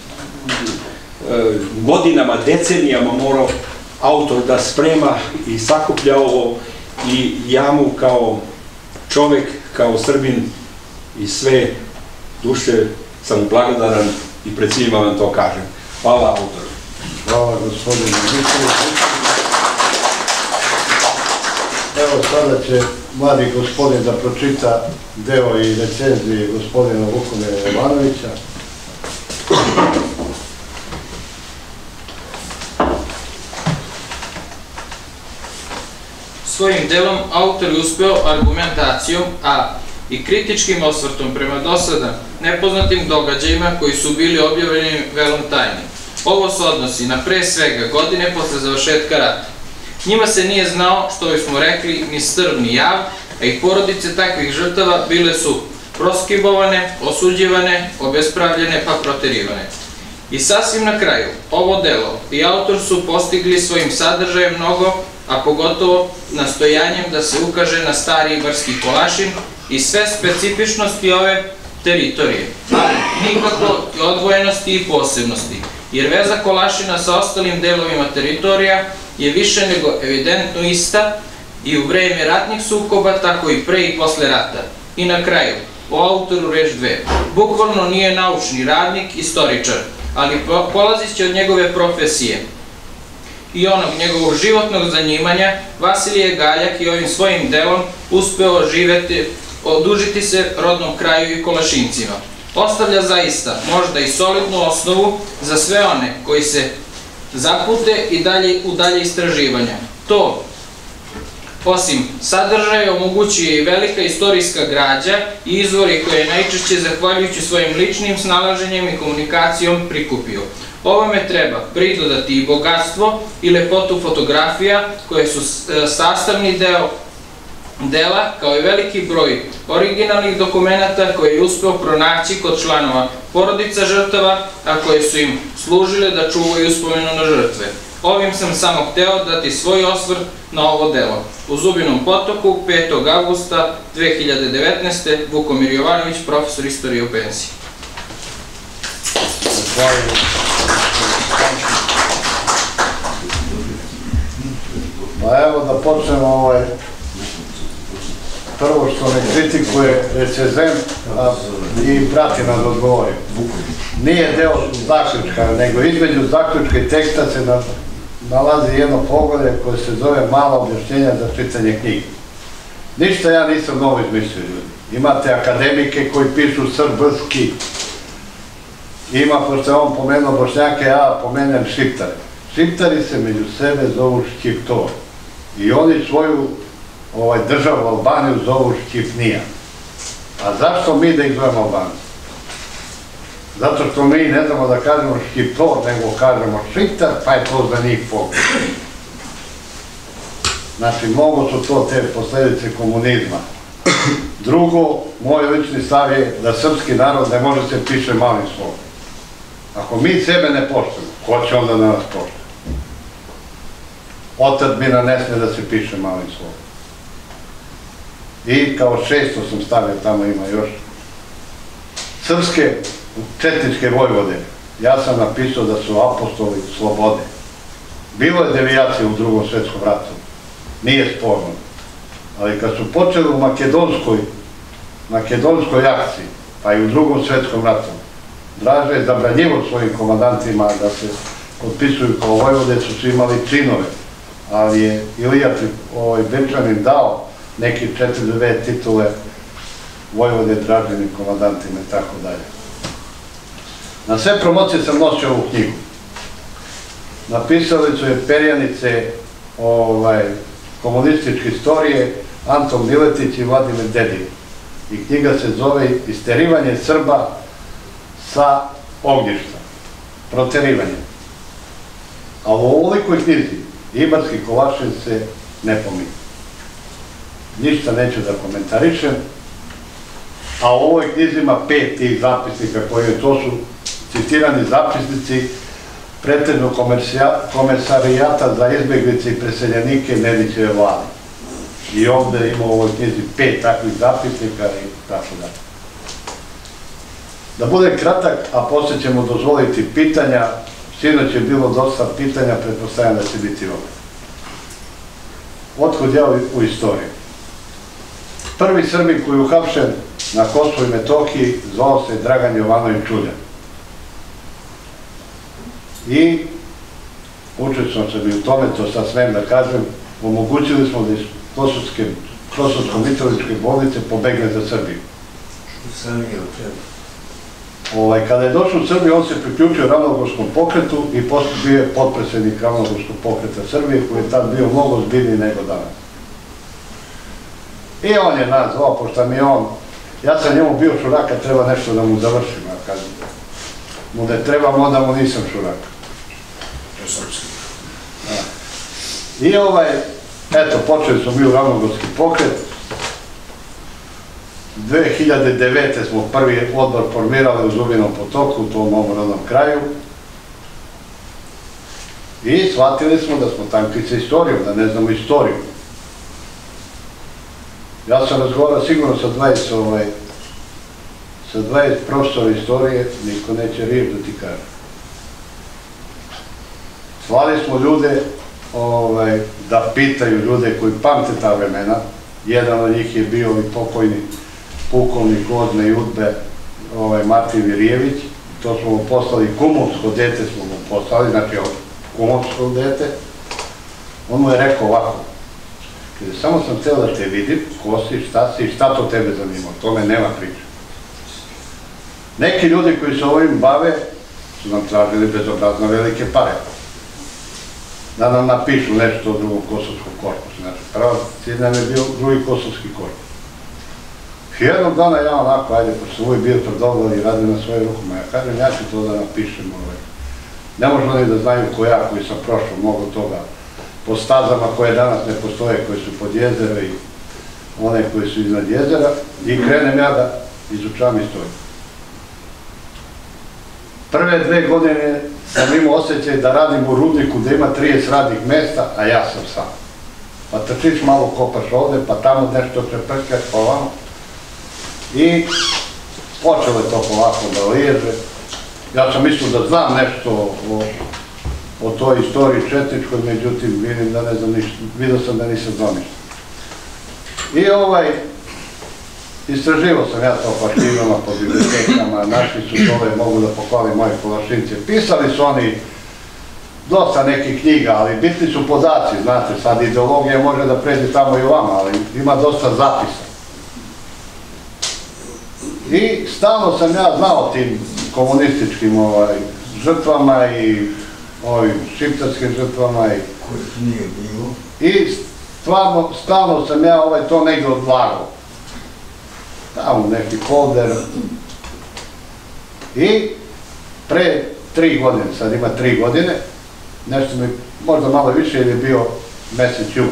godinama, decenijama morao autor da sprema i sakuplja ovo i ja mu kao čovek, kao Srbin i sve duše sam mu blagodaran i pred svima vam to kažem. Hvala autoru.
Hvala gospodine Mitrović. Evo sada će mladi gospodin da pročita deo i recenzije gospodina Vukomira Jovanovića.
Svojim delom autor je uspeo argumentacijom, a i kritičkim osvrtom prema dosada nepoznatim događajima koji su bili objavljeni velom tajni. Ovo se odnosi na pre svega godine posle završetka rata. Njima se nije znao, što bismo rekli, ni strv ni jav, a i porodice takvih žrtava bile su proskribovane, osuđivane, obespravljene pa proterivane. I sasvim na kraju, ovo delo i autor su postigli svojim sadržajem mnogo, a pogotovo nastojanjem da se ukaže na stari Ibarski Kolašin i sve specifičnosti ove teritorije, ali nikako i odvojenosti i posebnosti, jer veza Kolašina sa ostalim delovima teritorija je više nego evidentno ista i u vreme ratnih sukoba, tako i pre i posle rata. I na kraju, o autoru reč dve. Bukvalno nije naučni radnik, istoričar, ali polazit će od njegove profesije i onog njegovog životnog zanimanja. Vasilije Galjak i ovim svojim delom uspeo živeti, odužiti se rodnom kraju i Kolašincima. Ostavlja zaista možda i solidnu osnovu za sve one koji se zapute i dalje u dalje istraživanja. To, osim sadržaja, omogućuje i velika istorijska građa i izvori koje je najčešće zahvaljujući svojim ličnim snalaženjem i komunikacijom prikupio. Ovome treba pridodati i bogatstvo i lepotu fotografija koje su sastavni deo dela, kao i veliki broj originalnih dokumenata koje je uspeo pronaći kod članova porodica žrtava, a koje su im služile da čuvaju uspomenu na žrtve. Ovim sam samo hteo dati svoj osvrt na ovo delo. U Zubinom potoku, petog avgusta dve hiljade devetnaeste. Vukomir Jovanović, profesor istorije u penziji.
Pa evo da počnemo ovaj prvo što ne kritikuje recenzent i prati nas da odgovorim. Nije deo zaključka, nego između zaključka i teksta se nalazi jedno poglavlje koje se zove Mala objašnjenja za čitanje knjige. Ništa ja nisam novo izmislio, ljudi. Imate akademike koji pišu srbski. Ima, pošto je on pomenuo Bošnjake, ja pomenem Šiptare. Šiptari se među sebe zovu Škiptor. I oni svoju državu Albaniju zovu Škipnija. A zašto mi da ih zovemo Albanci? Zato što mi ne znamo da kažemo Škiptor, nego kažemo Šiptar, pa je to za njih pogled. Znači, mogu su to te posledice komunizma. Drugo, moj lični stav je da srpski narod ne može se piše malim slovom. Ako mi sebe ne poštujemo, ko će onda da nas poštuje? Otadžbina ne sme da se piše malim slovom. I kao šesto sam stavio, tamo ima još, srpske četničke vojvode. Ja sam napisao da su apostoli slobode. Bilo je devijacije u drugom svetskom ratu, nije sporno. Ali kad su počeli u makedonskoj, makedonskoj akciji, pa i u drugom svetskom ratu, Draža je zabranjivo svojim komandantima da se potpisuju kao vojvode su svi imali činove, ali je Ilija Bečanin dao neke četiri dve titule vojvode, dražbenim komandantima i tako dalje. Na sve promocije sam nosio ovu knjigu. Napisali su je perjanice komunističke istorije Anton Miletić i Vladimir Dedić. I knjiga se zove Isterivanje Srba sa ognjišta. Proterivanje. A u ovolikoj knjizi Ibarski Kolašin se ne pominje. Ništa neću da komentarišem, a u ovoj knjizi ima pet tih zapisnika koje to su citirani zapisnici pretežno komesarijata za izbeglice i preseljenike Nedićeve vlade. I ovde ima u ovoj knjizi pet takvih zapisnika i tako da. Da bude kratak, a posle ćemo dozvoliti pitanja. Sinoć je bilo dosta pitanja, pretpostavljam da će biti ovdje. Otkud ja u istoriji? Prvi Srbin koji je uhapšen na Kosovu i Metohiji zvao se Dragan Jovanović Čuljan. I učestvovao sam i u tome, to sad smem da kažem, omogućili smo da iz Kosovsko-Mitrovičke bolnice pobegne za Srbiju. Kada je došao u Srbiju, on se priključio Ravnogorskom pokretu i bio je potpredsednik Ravnogorskog pokreta Srbije, koji je tad bio mnogo ozbiljniji nego danas. I on je nas zvao, pošto mi je on, ja sam njemu bio šurak, kad treba nešto da mu završim, a kad mu ne trebam, onda mu nisam šurak.
To je srpski.
I ovaj, eto, počeli smo mi u Ravnogorski pokret. dve hiljade devete smo prvi odbor formirali u Zubinom potoku, u tom mom rodnom kraju. I shvatili smo da smo tanki sa istorijom, da ne znamo istoriju. Ja sam razgovarao sigurno sa dvadeset profesora istorije, niko neće riječ da ti kaže. Slali smo ljude da pitaju ljude koji pamte ta vremena. Jedan od njih je bio i pokojni pukovnik Gozne i Udbe Martin Virjević. To smo mu poslali, kumovsko dete smo mu poslali, znači kumovsko dete. On mu je rekao ovako: samo sam hteo da te vidim, ko si, šta si, šta to tebe zanima, o tome nema priče. Neki ljudi koji se ovim bave su nam tražili bezobrazno velike pare. Da nam napišu nešto o drugom kosovskom korpusu. Znači, pravo cilj nam je bio drugi kosovski korpus. I jednog dana ja onako, ajde, pošto sam uvijek bio tvrdoglad i radio na svoje rukama, ja kažem, ja ću to da napišem. Ne možemo oni da znaju ko ja, koji sam prošao mnogo toga po stazama koje danas ne postoje, koje su pod jezero i one koje su iznad jezera, i krenem ja da izučavam istoriju. Prve dve godine sam imao osjećaj da radim u rudniku gde ima trideset radnih mesta, a ja sam sam. Pa trčiš, malo kopaš ovde, pa tamo nešto preprskaš, pa ovamo. I počelo je to polako da liježe. Ja sam mislio da znam nešto o toj istoriji četničkoj, međutim vidim da ne znam ništa, vidio sam da nisam znao ništa. I ovaj, istraživao sam ja to po arhivama, po bibliotekama, našli su dole, mogu da pohvalim moje Kolašince. Pisali su oni dosta nekih knjiga, ali bitni su podaci, znate, sad ideologija može da pređe tamo i ovama, ali ima dosta zapisa. I stalno sam ja znao tim komunističkim žrtvama i ovim šiptarskim žrtvama. I stalno sam ja to negdje odlagao. Tamo neki folder. I pre tri godine, sad ima tri godine, nešto mi, možda malo više, jer je bio mesec jun.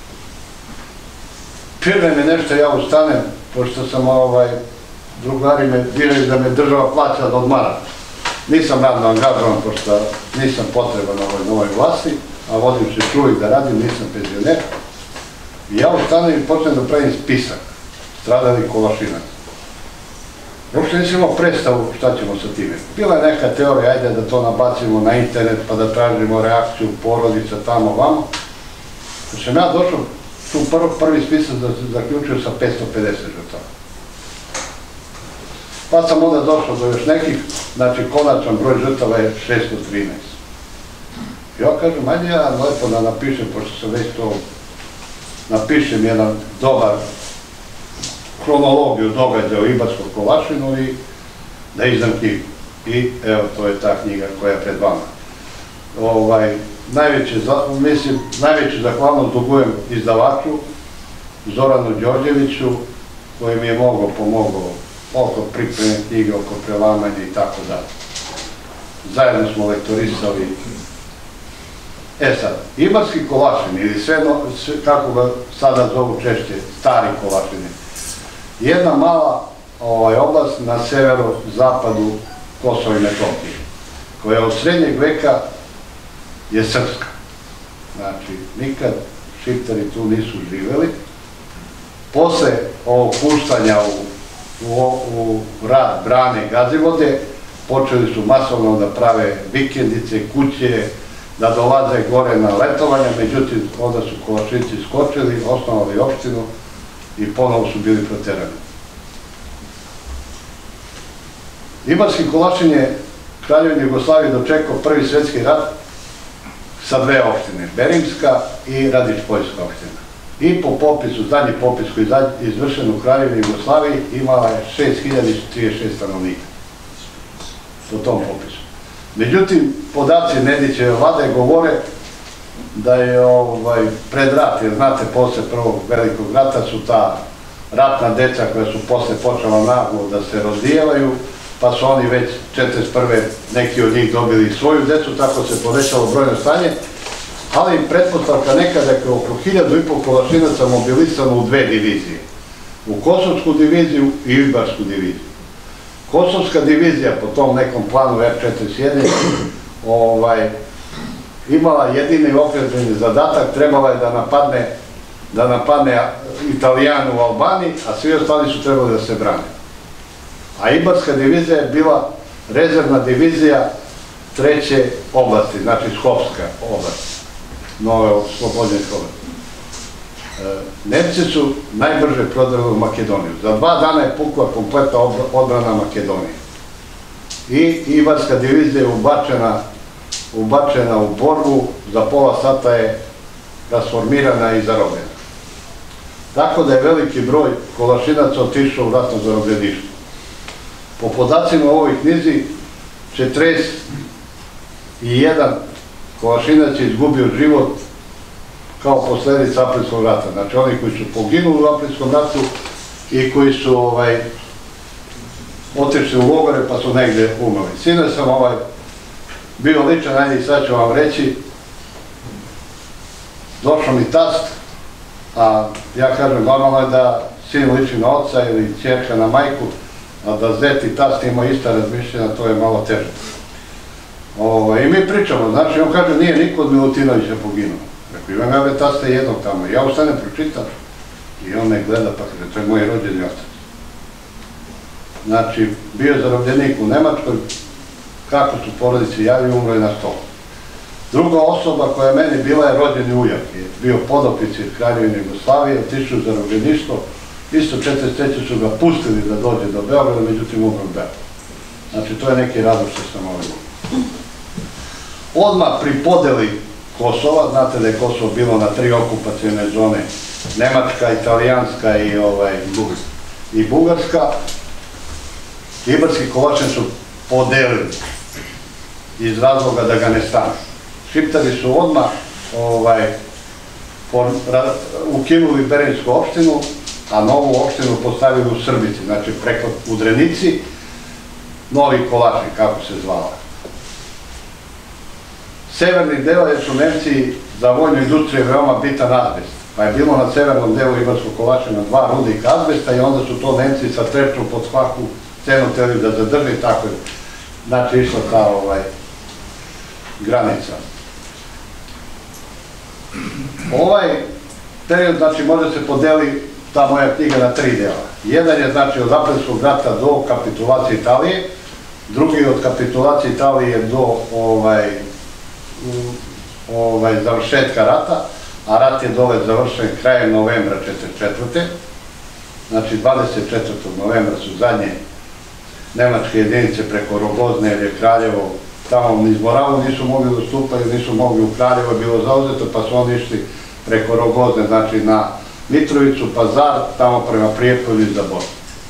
Pirne mi nešto, ja ustanem, pošto sam drugari me biraju da me država plaća da odmaram. Nisam radno angažovan, pošto nisam potreban na ovoj novoj vlasti, a vodim se čuvijek da radim, nisam penzioner. I ja ustanem i počnem da pravim spisak stradalih Kolašinaca. Uopšte nisam imao predstavu šta ćemo sa time. Bila je neka teorija, ajde da to nabacimo na internet pa da tražimo reakciju porodica tamo vamo. Kad sam ja došao, tu prvi spisak zaključio sa petsto pedeset žrtava. Pa sam onda došao do još nekih, znači konačan broj žrtava je šesto trinaest. Ja kažem, ajde ja lepo da napišem, pošto sam već to, napišem jedan dobar hronologiju događaja u Ibarskoj Kolašinu i da izdam knjigu. I evo, to je ta knjiga koja je pred vama. Ovaj, najveće, mislim, najveću zahvalnost dugujem izdavaču, Zoranu Đorđeviću, koji mi je mnogo pomogao oko pripreme knjige, oko prelamanja i tako dalje. Zajedno smo lektorisali. E sad, Ibarski Kolašin, ili sve, kako ga sada zovu češće, stari Kolašine, jedna mala oblast na severo-zapadu Kosova i Metohije, koja od srednjeg veka je srpska. Znači, nikad Šiptari tu nisu živeli. Posle ovog puštanja u rad brane Gazivode, počeli su masovno da prave vikendice, kuće, da dolaze gore na letovanja, međutim, onda su Kolašinci skočili, osnovali opštinu i ponovo su bili proterani. Ibarski Kolašin je Kraljevini Jugoslavije dočekao Prvi svetski rat sa dve opštine, Beringska i Radić-Poljska opština. I po popisu, zadnji popis koji je izvršen u Kraljevini Jugoslaviji, imala je šest hiljada trideset šest stanovnika po tom popisu. Međutim, podaci Nedićeve vlade govore da je pred rat, jer znate, posle Prvog velikog rata su ta ratna deca koja su posle počela naglo da se rozdijevaju, pa su oni već četrdeset prve neki od njih dobili svoju decu, tako se povećalo brojno stanje, ali pretpostavka nekada je oko hiljadu i pol Kolašinaca mobilisano u dve divizije. U Kosovsku diviziju i Ibarsku diviziju. Kosovska divizija po tom nekom planu er četrdeset jedan imala jedini okretni zadatak, trebala je da napadne Italijanu u Albaniji, a svi ostali su trebali da se brane. A Ibarska divizija je bila rezervna divizija treće oblasti, znači Skopska oblast, nove oslobodnjenske oblasti. Nemci su najbrže prodrli u Makedoniju. Za dva dana je pukla kompletna odbrana Makedonije. I Ibarska divizija je ubačena u borbu, za pola sata je rasformirana i zarobljena. Tako da je veliki broj Kolašinaca otišao u ratno zarobljeništvo. Po podacima u ovoj knjizi, četrdeset jedan Kolašinac je izgubio život kao posledica Aprilskog rata. Znači, oni koji su poginuli u Aprilskom ratu i koji su otišli u logore pa su negde umrli. Sinoć sam bio ličan, ajde i sad ću vam reći, došao mi tast, a ja kažem, normalno je da sin liči na oca ili ćerka na majku, a da zet i tast ima ista razmišljena, to je malo teže. I mi pričamo, znači, on kaže, nije niko od Milutinovića poginuo. Rekao, imam ja ve tasta jednog tamo, ja ustanem, pročitam, i on me gleda, pa kaže, to je moj rođeni otac. Znači, bio je zarobljenik u Nemačkoj, kako su porodice javili, umro je na stolu. Druga osoba koja je meni bila je rođeni ujak, je bio podoficir Kraljevine Jugoslavije, otišao u zarobljeništvo, isto četrdeset treće su ga pustili da dođe do Beograda, međutim umro u Beogradu. Znači, to je neki razlog što sam ovaj govorio. Odmah pri podeli Kosova, znate da je Kosovo bilo na tri okupacijne zone, Nemačka, Italijanska i Bugarska, Ibarski Kolašin su podelili iz razloga da ga ne stanu. Šiptari su odmah ukinuli Berinsku opštinu, a novu opštinu postavili u Srbici, znači preko Udrenici, Novi Kolašin, kako se zvala. Severni deo je su Nemci za vojnu industriju veoma bitan azbest, pa je bilo na severnom delu Ibarskog Kolašina dva rudnika azbesta i onda su to Nemci sa trečom pod svaku cenu hteli da zadrži, tako je, znači išla ta granica. Ovaj period, znači, može se podeli ta moja knjiga na tri dela. Jedan je, znači, od Aprilskog rata do kapitulacije Italije, drugi od kapitulacije Italije do završetka rata, a rat je dole završen krajem novembra četrdeset četvrte Znači, dvadeset četvrtog novembra su zadnje nemačke jedinice preko Rogozne, jer je Kraljevo tamo niz Moravu nisu mogli da stupaju, nisu mogli u Kraljevo, je bilo zauzeto, pa su oni išli preko Rogozne, znači na Mitrovicu, Pazar, tamo prema Prijepolju i za Bosnu.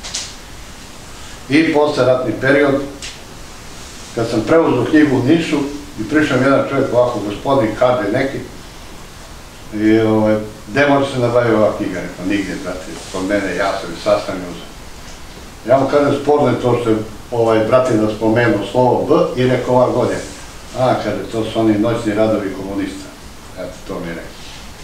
I posle ratni period, kad sam preuzeo knjigu u Nišu i prišao mi jedan čovjek ovako, gospodin, kaže neki, i gde može se nabaviti ova knjiga? Rekao, nigdje, brate, kod mene, ja sam i sastavim uzem. Ja mu kažem, sporno je to što je ovaj bratina spomenuo slovo B i rekao ova godina. A, kaže, to su oni noćni radovi komunista. Eto, to mi je rekao.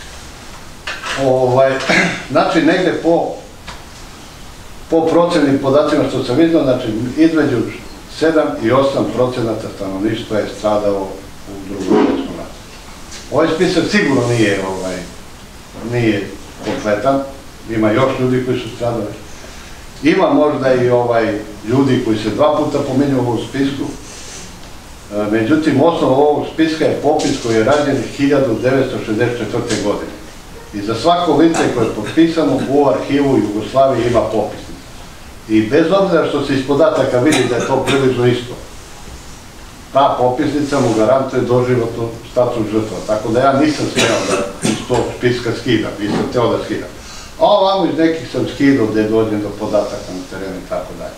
Znači, negde po po procenim podacima što sam vidio, znači, između sedam i osam procenata stanovništva je stradalo u drugom svjetskom ratu. Ovaj spisak sigurno nije nije kompletan, ima još ljudi koji su stradali. Ima možda i ljudi koji se dva puta pominju u ovom spisku, međutim, osnov ovog spiska je popis koji je rađen hiljadu devetsto šezdeset četvrte. godine. I za svako lice koje je potpisano u arhivu Jugoslavije ima popisnica. I bez obzira što se iz podataka vidi da je to prilično isto, ta popisnica mu garantuje doživotnu status žrtva. Tako da ja nisam smeo da iz tog spiska skidam, nisam teo da skidam. A ovamo iz nekih sam skidao gde dođem do podataka na terenu i tako dalje.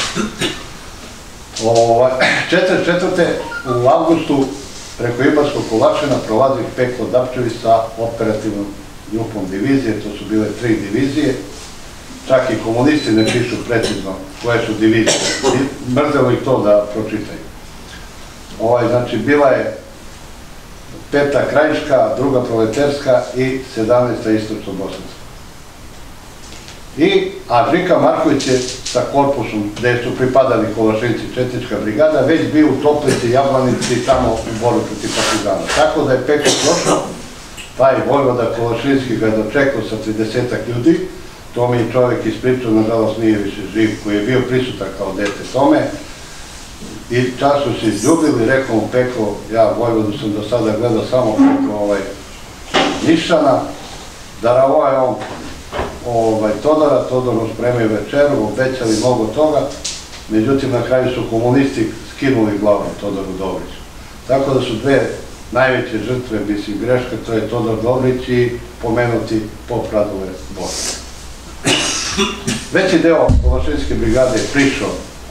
četrdeset četvrte. u avgustu preko Ibarskog Kovačina prolazi Peko Dapčević sa operativnom grupom divizije, to su bile tri divizije, čak i komunisti ne pišu precizno koje su divizije, mrzelo ih to da pročitaju. Znači, bila je peta Krajiška, druga Proleterska i sedamnaesta Istočno-Bosanska. A Žika Marković je sa korpusom, gde su pripadali Kolašinci, četnička brigada, već bio u Toplici, Jablanici, tamo u borbi protiv partizana. Tako da je Peko prošao, taj vojvoda Kolašinski ga je dočekao sa tridesetak ljudi, to mi je čovjek ispričao, nažalost nije više živ, koji je bio prisutan kao dete tome, i čas su se izljubili, rekao mu Peko, ja vojvodu sam do sada gledao samo preko Nišana, darovao je on Todora, Todor mu spremio večeru, obećali mnogo toga, međutim na kraju su komunisti skinuli glavu Todoru Dobriću. Tako da su dve najveće žrtve, mislim, greška, to je Todor Dobrić i pomenuti pop Radule Božić. Veći deo Kolašinske brigade je prišao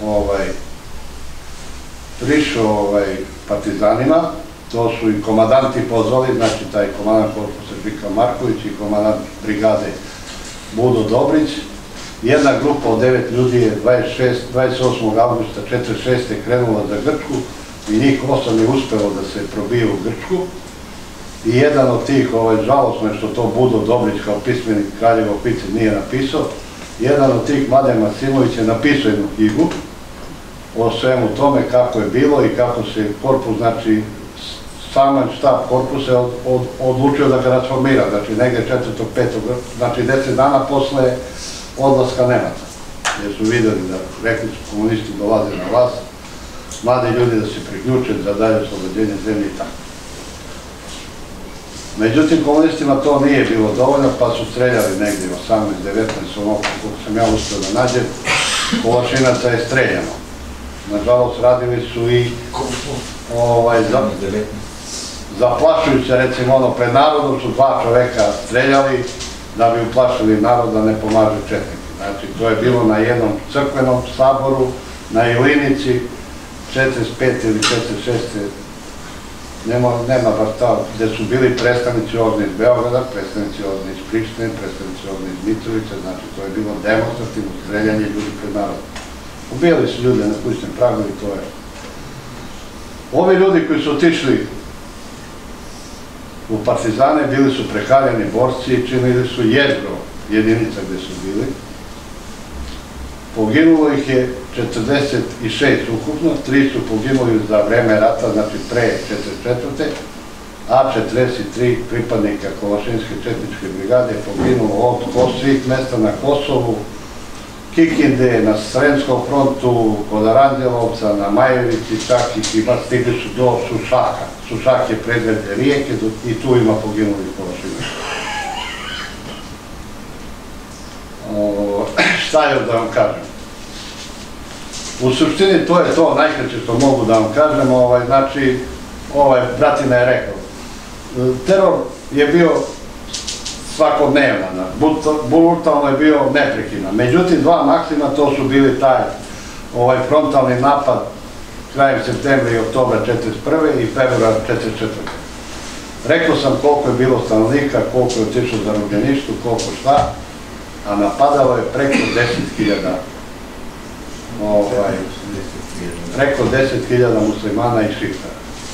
prišao partizanima, to su i komandanti pozvali, znači taj komandant korpusa Žika Marković i komandant brigade Budo Dobrić. Jedna grupa od devet ljudi je dvadeset osmog avgusta četrdeset šeste. krenula za Grčku i njih osam je uspelo da se probije u Grčku. I jedan od tih, žalosno je što to Budo Dobrić kao pismenik Kraljeva Pice nije napisao, jedan od tih, Mladen Maksimović, je napisao jednu knjigu o svemu tome kako je bilo i kako se korpus, znači sam štab korpusa je odlučio da ga rasformira, znači negde četvrtog petog znači deset dana posle odlaska Nemaca, jer su videli da, rekli su komunisti dolaze na vlast, mladi ljudi da se priključe za dalje oslobođenje zemlje i tako. Međutim, komunistima to nije bilo dovoljno, pa su streljali negdje osamnaest devetnaest, ono kako sam ja uspio da nađem, Kolašinaca je streljano. Nažalost, radili su i zaplašujuće, recimo ono, pred narodom su dva čoveka streljali da bi uplašili narod da ne pomaže četnike. Znači, to je bilo na jednom crkvenom saboru, na Ilinici, četrdeset pete ili četrdeset šeste nema baš ta, gde su bili predstavnici ovdje iz Beograda, predstavnici ovdje iz Prištine, predstavnici ovdje iz Mitrovice, znači to je bilo demonstrativno streljanje ljudi pred narodom. Ubijali su ljude na kućnem pragu i to je. Ovi ljudi koji su otišli u partizane bili su prekaljeni borci i činili su jezgro jedinica gde su bili. Poginulo ih je četrdeset šest ukupno, tri su poginuli za vreme rata, znači pre četrdeset četvrte. a četrdeset tri pripadnika Kolašinske četničke brigade poginulo od svih mesta na Kosovu, Kikinde, na Sremskom frontu, kod Aranđelovca, na Majevici, čak i stigli su do Sušaka. Sušak je predgrađe Rijeke i tu ima poginuli Kolašinaca. Šta još da vam kažem? U suštini to je to najkraće što mogu da vam kažem, znači, ovaj Bratina je rekao. Teror je bio svakodnevna, brutalno je bio neprekidan. Međutim, dva maksima, to su bili taj frontalni napad krajem septembra i oktobra četrdeset prve i februar četrdeset četvrte Rekao sam koliko je bilo stanovnika, koliko je otišlo za zarobljeništvo, koliko šta, a napadalo je preko deset hiljada preko deset hiljada muslimana i šiptara.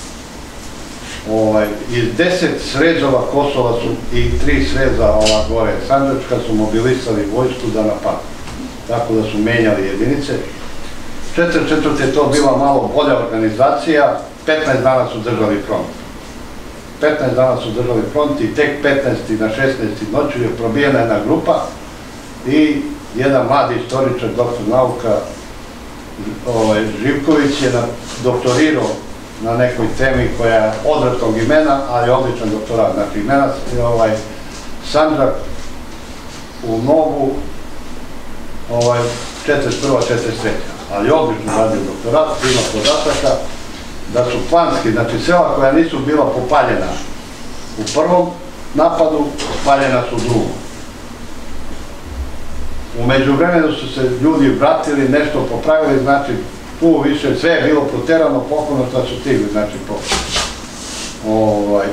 Iz deset srezova Kosova su i tri sreza ova gore Sandžačka su mobilisali vojsku da napadu. Tako da su menjali jedinice. četrdeset četvrte je to bila malo bolja organizacija, petnaest dana su držali front. petnaest dana su držali front i tek petnaeste na šesnaeste noću je probijena jedna grupa i jedan mladi istoričar, doktor nauka Živković je doktorirao na nekoj temi koja je odvratnog imena, ali je odličan doktorat. Znači, imena Sandžak u Novu četrdeset prva četrdeset treća ali odlično radio doktorat, ima podataka da su planski, znači sela koja nisu bila popaljena u prvom napadu, paljena su u drugom. U međuvremenu su se ljudi vratili, nešto popravili, znači tu više sve je bilo proterano, poklonno što su stigli, znači poklonno.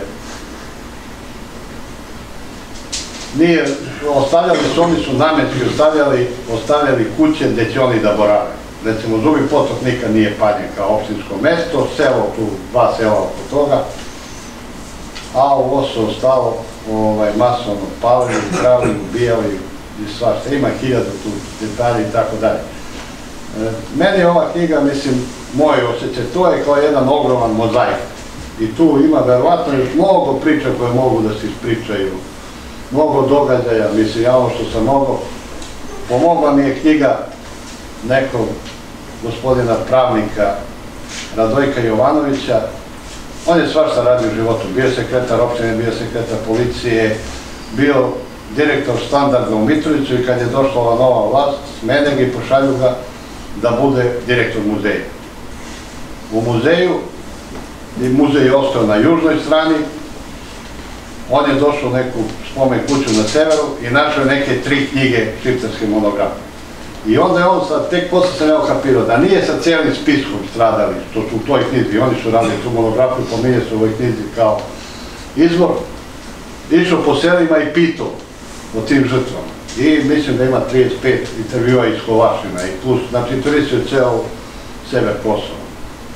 Nije, ostavljali su, oni su namenski ostavljali kuće gde će oni da borave. Recimo, Zubi potok nikad nije paljen kao opštinsko mesto, selo tu, dva sela oko toga, a ovo su ostalo masovno palili, krali, ubijali i svašta. Ima hiljadu tu detalje i tako dalje. Meni je ova knjiga, mislim, moj osjećaj, to je kao jedan ogroman mozaik. I tu ima verovatno još mnogo priča koje mogu da se ispričaju, mnogo događaja, mislim, ja ovo što sam mogao, pomogla mi je knjiga nekog gospodina pravnika Radojka Jovanovića. On je svašta radio u životu, bio sekretar opštine, bio sekretar policije, bio direktor standarda u Mitrovicu i kad je došla ova nova vlast, smene ga i pošalju ga da bude direktor muzeja. U muzeju, i muzej je ostao na južnoj strani, on je došao u neku spomen kuću na severu i našao neke tri knjige šiptarske monografije. I onda je on sad, tek posle sam ja okapirao, da nije sa cijelim spiskom stradali, što su u toj knjizi, oni su radili tu monografiju, pominje se u ovoj knjizi kao izvor, išao po selima i pitao o tim žrtvama. I mislim da ima trideset pet intervjua iz Kovašina i plus, znači intervjuo je ceo sever Kosova.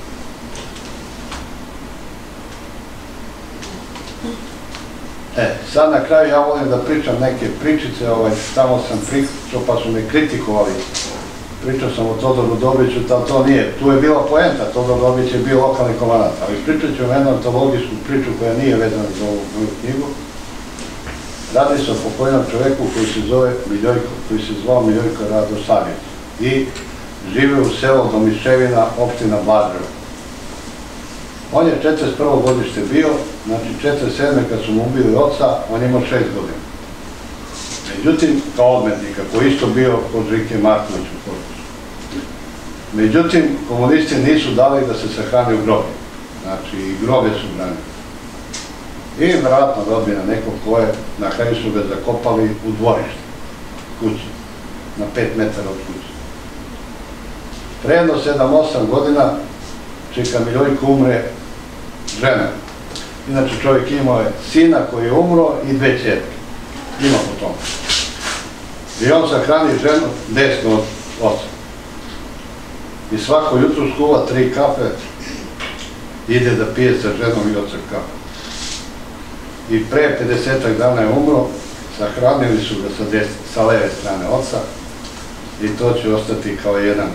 E, sad na kraju ja volim da pričam neke pričice, tamo sam pričao pa su me kritikovali. Pričao sam o Todoru Dobriću, to nije, tu je bila poenta, Todor Dobrić je bio lokalni komandant, ali pričat ću jednu antologijsku priču koja nije vezana za ovu moju knjigu. Radi se o pokojnom čoveku koji se zove Miljojko, koji se zvao Miljojko Radosavljević i žive u selu Domišćevina, opština Blaževo. On je četrdeset prvo godište bio, znači četrdeset sedme kad su mu ubili oca, on je imao šest godina. Međutim, kao odmetnika, koji je isto bio kod Žike Marković u korpusu. Međutim, komunisti nisu dali da se sahrani u grobi. Znači, i grobe su branili. I vjerojatno rodbina nekog koje, na kraju su ga zakopali u dvorište, kući, na pet metara od kuće. Predno sedam osam godina, Čika Miljojko umre žena. Inače čovjek imao je sina koji je umro i dve ćerke. Ima po tome. I on sahrani ženu desno od oca. I svako jutro skuva tri kafe, ide da pije sa ženom i ocem kafe. I pre pedesetak dana je umro, sahranili su ga sa leve strane oca i to će ostati kao jedan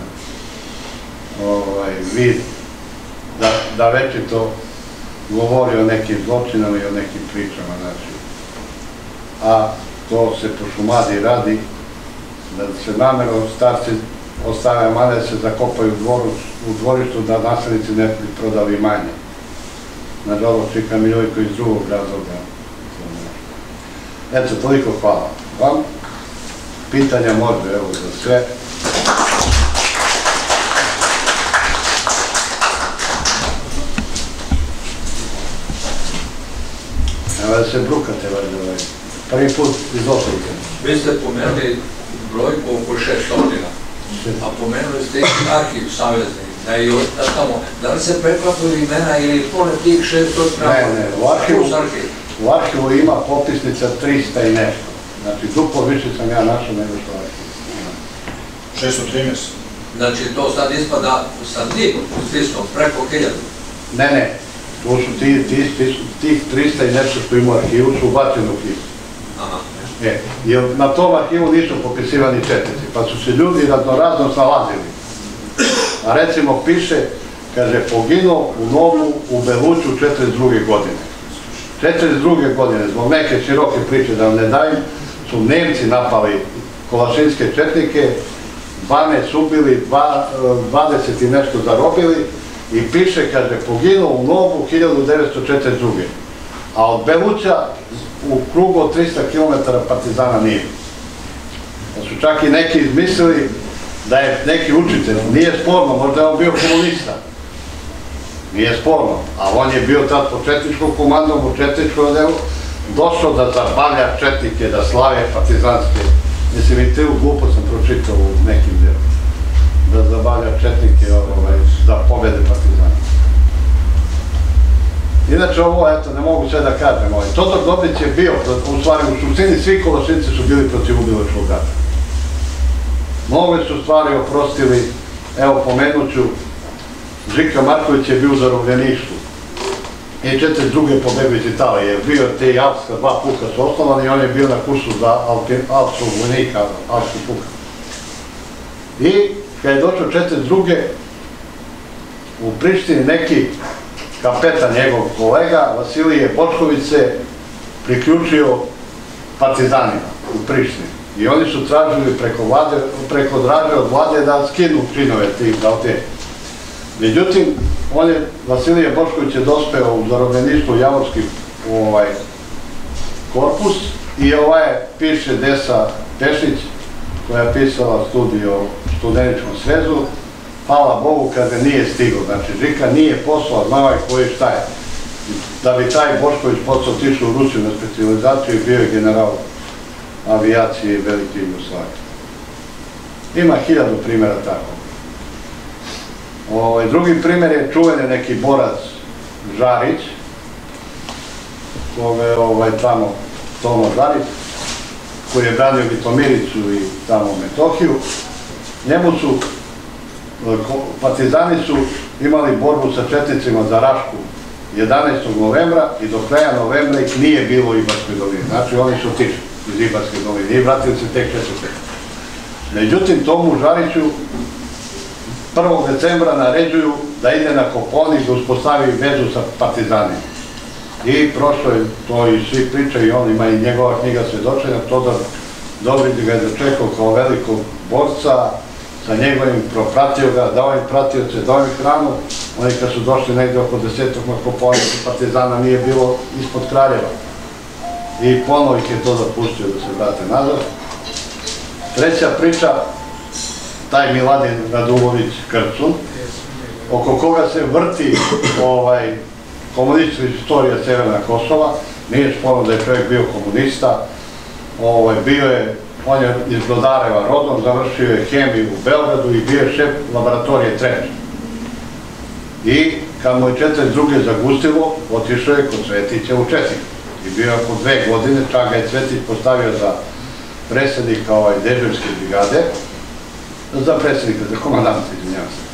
vid da večito govori o nekim zločinama i o nekim pričama, znači. A to se po Šumadiji radi, da se namerno starci ostave mane, da se zakopaju u dvorištu, da naslednici ne bi prodali manje. Nažalost, Čika Miljojko iz drugog razloga. Eto, toliko hvala vam. Pitanja može, evo, za sve. se brukate, valjda, prvi put iz Osijeka.
Vi ste pomenuli brojku oko šeststotina, a pomenuli ste i arhiv savezni, da je tamo, da li se preklapaju imena ili pored tih šeststotina?
Ne, ne, u arhivu ima popisnica trista i nešto. Znači, duplo više sam ja našao nego što arhiv.
šesto trinaest.
Znači, to sad ispada sa njim spiskom, preko hiljadu?
Ne, ne, to su tih trista i nešto što ima u arhivu, su ubačeni u knjigu. E, jer na tom arhivu nisu popisivani četnici, pa su se ljudi raznorazno snalazili. A recimo piše, kaže, poginuo u Novu u Beluću četrdeset druge godine. četrdeset druge godine, zbog neke široke priče da vam ne dajem, su Nemci napali kolašinske četnike, dvanaest ubili, dvadeset i nešto zarobili i piše, kaže, poginuo u Novu hiljadu devetsto četrdeset druge. A od Beluća u krugu od trista kilometara partizana nije. Da su čak i neki izmislili da je neki učitelj, nije sporno, možda je on bio komunista. Nije sporno, ali on je bio tad po četničkom komandom, u četničkom delu, došao da zabavlja četnike, da slave partizanske. Mislim, i tu glupo sam pročitao u nekim delu. Da zabavlja četnike za pobjede partizana. Inače, ovo, eto, ne mogu sve da kažem, Todor Dobrić je bio, u stvari, u suštini svi Kolašinci su bili protiv ubilačkog rata. Mnogo su stvari oprostili, evo, pomenuću, Žika Marković je bio u zarobljeništvu i četrdeset druge pobegao iz Italije, bio te i alpska, dva puka su osnovani i on je bio na kursu za alpskog vojnika, alpski puka. I kad je došao četrdeset druge u Prištini neki kapetan, njegov kolega, Vasilije Bošković se priključio partizanima u Prištini. I oni su tražili preko draže od vlade da skinu činove tih Galte. Međutim, on je, Vasilije Bošković je dospeo u zarobljeništvo Javorski korpus i ovaj piše Desa Pešić, koja je pisala studij o studeničkom svezu. Hvala Bogu, kada nije stiglo. Znači, Žika nije poslao, znao je koji šta je. Da bi taj Bošković posao tišao u Rusiju na specijalizaciju i bio je general avijacije Velike Jugoslavije. Ima hiljadu primjera tako. Drugi primjer je čuveni neki borac Žarić, koga je tamo Tomo Žarić, koji je branio Vitomiricu i tamo Metohiju. Njemu su, partizani su imali borbu sa četnicima za Rašku jedanaestog novembra i do kraja novembra ih nije bilo u Ibarskoj dolini. Znači, oni su otišli iz Ibarske doline i vratili se tek četvrtog. Međutim, Tomu Žariću prvog decembra naređuju da ide na Koponik da uspostavi vezu sa partizanima. I prošlo je to i svi pričaju i on ima i njegova knjiga svedočenja, Todor Dobrić ga je dočekao kao velikog borca, sa njegovim propratio ga, dao im pratioce, dao im hranu. Oni kad su došli negde oko desetog na Koponik, partizana nije bilo ispod Kraljeva. I ponovo ih je to dopustio da se vrate nazad. Treća priča, taj Miladin Radulović Krcun, oko koga se vrti komunistička istorija Severna Kosova. Nije sporno da je čovjek bio komunista, bio je, on je iz Brodareva rodom, završio je hemiju u Beogradu i bio je šef laboratorije Trenča. I kad mu je četrdeset druge zagustilo, otišao je kod Cvetića u Četnik. I bio je oko dve godine, čak ga je Cvetić postavio za predsjednika Deževske brigade, za predsjednika, za komandanta, izvinjavam se.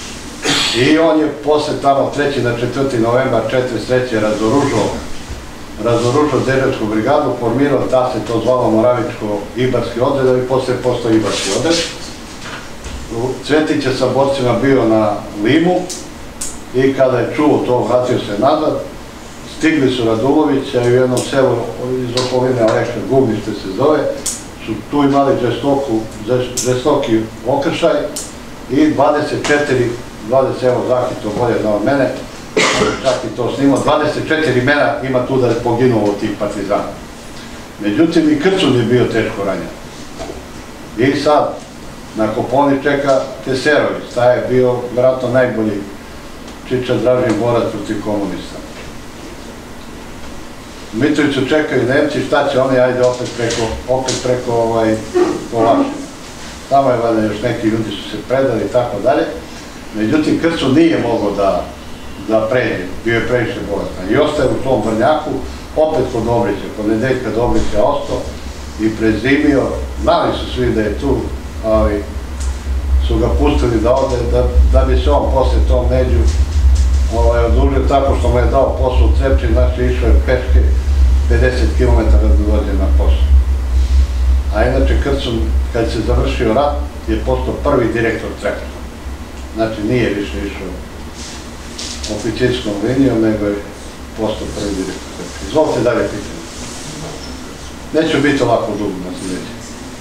I on je posle tamo treći na četvrti novembar četrdeset treće razoružao razoružao Deževsku brigadu, formirao, ta se to zvalo Moravičko-Ibarski odred, i posle postao Ibarski odred. Cvetić je sa borcima bio na Limu i kada je čuo to, vratio se nazad, stigli su Radulovića i u jednom selu iz okoline Aleksa, Gubnište se zove, su tu imali žestoki okršaj i dvadeset četiri, dvadeset, evo Zaki to bolje zna od mene, čak i to snimao, dvadeset četiri imena ima tu da je poginulo od tih partizana. Međutim, i Krcun je bio teško ranjen. I sad, na Koponi čeka Keserović, taj je bio vjerojatno najbolji Čiča Dražin borac protiv komunista. U Mitrovicu čekaju Nemci, šta će oni, ajde opet preko, opet preko ovaj, Polačina. Tamo je valjda još neki ljudi su se predali i tako dalje. Međutim, Krco nije mogao da, da pređe, bio je previše bolestan. I ostaje u tom Brnjaku, opet kod Dobrića, kod Nedeljka Dobrića ostao i prezimio. Znali su svi da je tu, ali su ga pustili da ode, da, da bi se on posle tom Neđu ovaj, odužio tako što mu je dao posao u Trepči, znači išao je peške pedeset kilometara da dođe na posao. A inače Krco, kad se završio rat, je postao prvi direktor Trepča. Znači nije više išao oficirskom linijom, nego je postao prvi direktor Trepča. Izvolite dalje pitanje. Neću biti ovako dugo na sljedeći.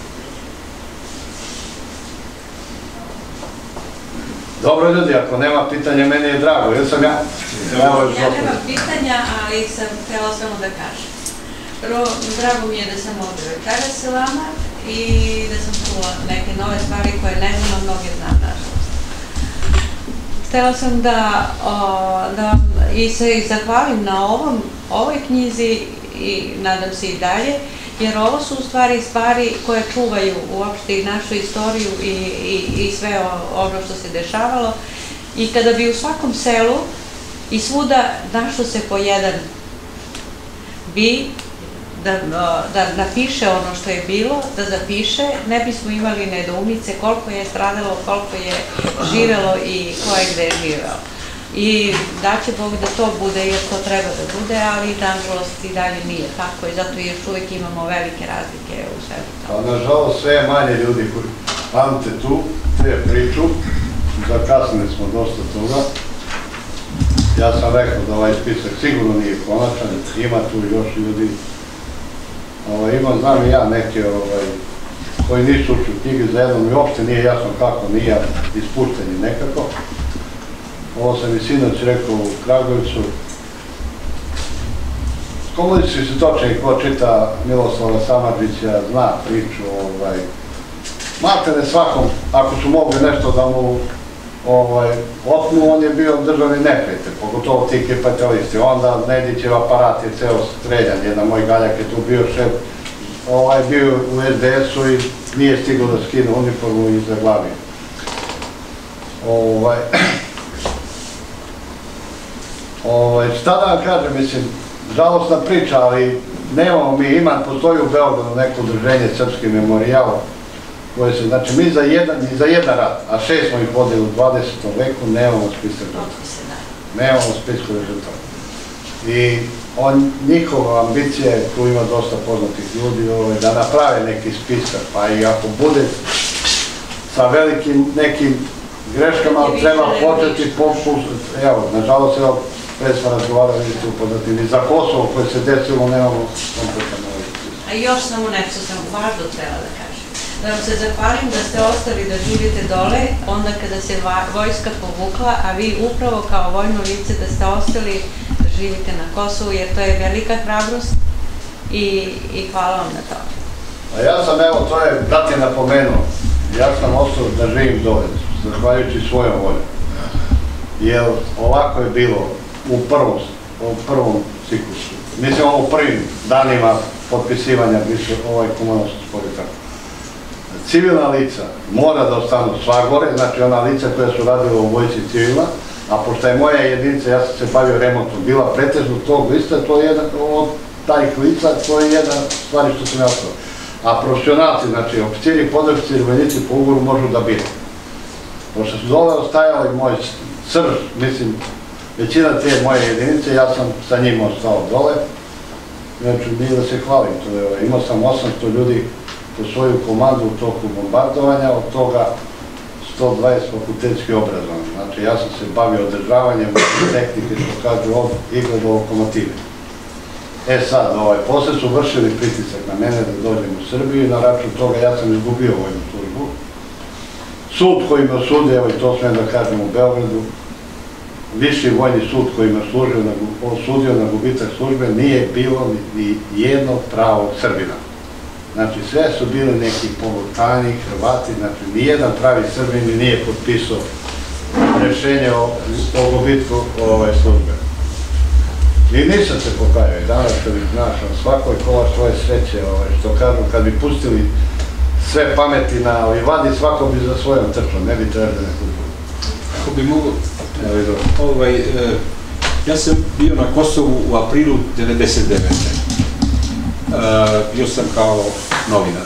Dobro ljudi, ako nema pitanja, meni je drago, jer sam ja...
Ja nemam pitanja, ali sam htjela samo da kažem. Prvo, drago mi je da sam ovdje večera sa vama i da sam čula neke nove stvari koje ne znam, a mnoge znam, nažalost. Htjela sam da, da vam i se zahvalim na ovom, ovoj knjizi i nadam se i dalje, jer ovo su u stvari stvari koje čuvaju uopšte i našu istoriju i, i, i sve ono što se dešavalo. I kada bi u svakom selu i svuda našlo se po jedan bi da, da napiše ono što je bilo, da zapiše, ne bismo imali nedoumice koliko je stradalo, koliko je živelo i ko je gde je živeo. I daće Bog da to bude, jer to treba da bude, ali nažalost i dalje nije tako i zato još uvijek imamo velike razlike u svemu tomu.
Pa nažalost sve je manje ljudi koji pamte tu, te priču, zakasnili smo dosta toga. Ja sam rekao da ovaj spisak sigurno nije konačan, ima tu još ljudi. Ima, znam i ja neke koji nisu ušli u knjige, za jednom i uopšte nije jasno kako, nije ispušteni nekako. Ovo sam i sinoć rekao u Kragujevcu. Komunistički se točnik ko čita Miloslava Samardžića, zna priču. Maltene svakom, ako su mogli nešto da mu otmu, on je bio državni neprijatelj, pogotovo ti kapitalisti. Onda Nedićev aparat je ceo streljan, jedan moj galjak je tu bio šef, bio u es de esu i nije stigao da skine uniformu i zaglavio. Šta da vam kažem, mislim, žalostna priča, ali nemamo mi, ima, postoji u Beogradu neko udruženje Srpski memorijal, koje se, znači mi za jedan, za jedan rat, a šest smo ih vodili u dvadesetom veku, nemamo spisak žrtava. Nemamo spisak žrtava. I njihova ambicija je, tu ima dosta poznatih ljudi, da naprave neki spisak, pa i ako bude sa velikim nekim greškama, treba početi popust, evo, nažalost, evo, pre smo razgovarali, vidite upoznati, ni za Kosovo koje se desilo nemamo kompletan ovaj spisak.
A još samo nešto sam važno trebala da kažem. Da vam se zahvalim da ste ostali da živite dole, onda kada se vojska povukla, a vi upravo kao vojno lice da ste ostali da živite na Kosovu, jer to je velika hrabrost i hvala vam na to.
A ja sam, evo, to je, brat je napomenuo, ja sam ostao da živim dole, zahvaljujući svojom voljom. Jer ovako je bilo u prvom ciklusu, mislim ovo u prvim danima potpisivanja ovaj komunalnosti sporitaka. Civilna lica mora da ostanu svagore, znači ona lica koja su radila u vojci civila, a pošto je moja jedinica, ja sam se bavio remontom, bila pretežno tog lista, to je jedan od tajih lica, to je jedna stvar što sam ja ostao. A profesionalci, znači oficiri, podoficiri, vojnici po ugovoru možu da biraju. Pošto su dole ostajali moj srž, mislim, većina te moje jedinice, ja sam sa njim ostao dole. Znači, nije da se hvalim, imao sam osamsto ljudi po svoju komandu u toku bombardovanja, od toga sto dvadeset fakultetski obrazovani. Znači, ja sam se bavio održavanjem tehnike, što kažu od igle do lokomotive. E sad, posle su vršili pritisak na mene da dođem u Srbiju i na račun toga ja sam izgubio vojnu službu. Sud koji me osudio, evo i to smijem da kažem u Beogradu, viši vojni sud koji me osudio na gubitak službe, nije bilo ni jednog pravog Srbina. Znači, sve su bili neki Polutani, Hrvati, znači, nijedan pravi Srbin nije potpisao rešenje o gubitku službe. I nisam se pokajao, i danas kad ih našao, svako je kola svoje sreće, što kažu, kad bi pustili sve pameti na livadi, svako bi za svojom trčom, ne bi trebali neku drugu.
Ako bi mogo, ja sam bio na Kosovu u aprilu devedeset devete. Bio sam kao novinar.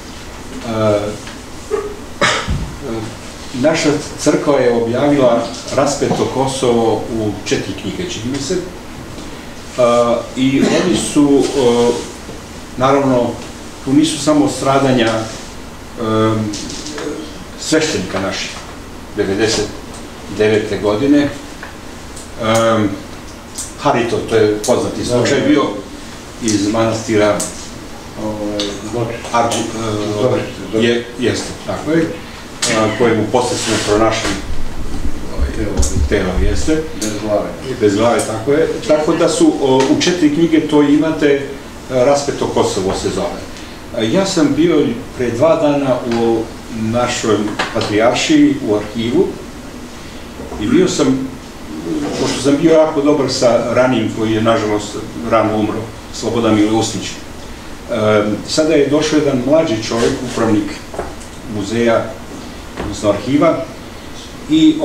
Naša crkva je objavila Raspeto Kosovo u četiri knjige, čini mi se. I oni su, naravno, tu nisu samo stradanja sveštenika naših, devedeset devete godine. Harito, to je poznati slučaj bio iz manastira jeste, tako je, kojemu posle smo pronašli telo, jeste. Bez glave. Bez glave, tako je. Tako da su u četiri knjige to imate, Raspeto Kosovo se zove. Ja sam bio pre dva dana u našoj patrijaršiji, u arhivu, i bio sam, pošto sam bio jako dobar sa Ranim, koji je, nažalost, rano umro, Slobodan Milousnić. Sada je došao jedan mlađi čovjek, upravnik muzeja, odnosno arhiva, i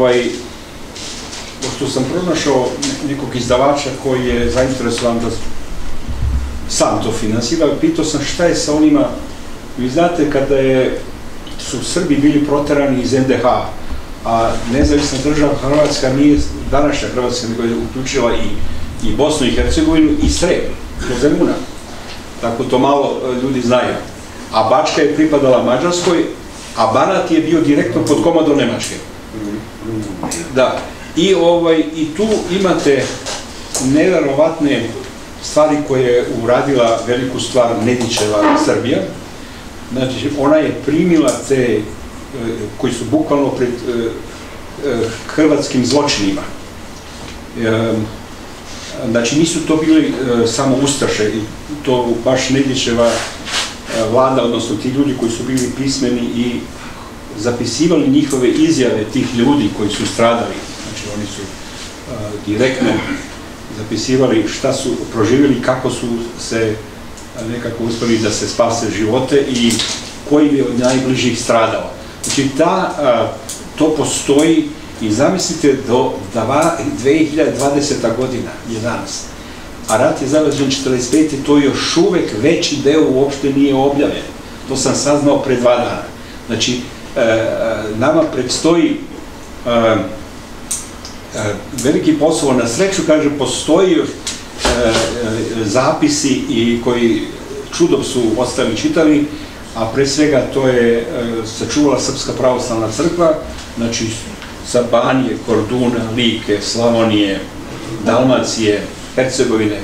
pošto sam pronašao nekog izdavača koji je zainteresovan da sam to finansira, pitao sam šta je sa onima, vi znate kada su Srbi bili proterani iz en de ha, a nezavisna država Hrvatska nije današnja Hrvatska, nego je uključila i Bosnu i Hercegovinu i Srem, do Zemuna. Tako to malo ljudi znaju. A Bačka je pripadala Mađarskoj, a Banat je bio direktno pod komandom Nemačke. Da. I tu imate neverovatne stvari koje je uradila veliku stvar Nedićeva Srbija. Znači, ona je primila te koji su bukvalno pred hrvatskim zločinima. Znači, nisu to bili samo ustaše, to baš Nedićeva vlada, odnosno ti ljudi koji su bili pismeni i zapisivali njihove izjave tih ljudi koji su stradali. Znači, oni su direktno zapisivali šta su proživjeli, kako su se nekako uspeli da se spase živote i koji je od najbližih stradao. Znači, to postoji i zamislite do dve hiljade dvadesete. godina je danas, a rat je završen četrdeset pete. to još uvek veći deo uopšte nije objavljen. To sam saznao pre dva dana. Znači, nama predstoji veliki posao. Na sreću, kaže, postoji još zapisi koji čudom su ostali čitali, a pre svega to je sačuvala Srpska pravoslavna crkva, znači sa Banije, Korduna, Like, Slavonije, Dalmacije, Hercegovine,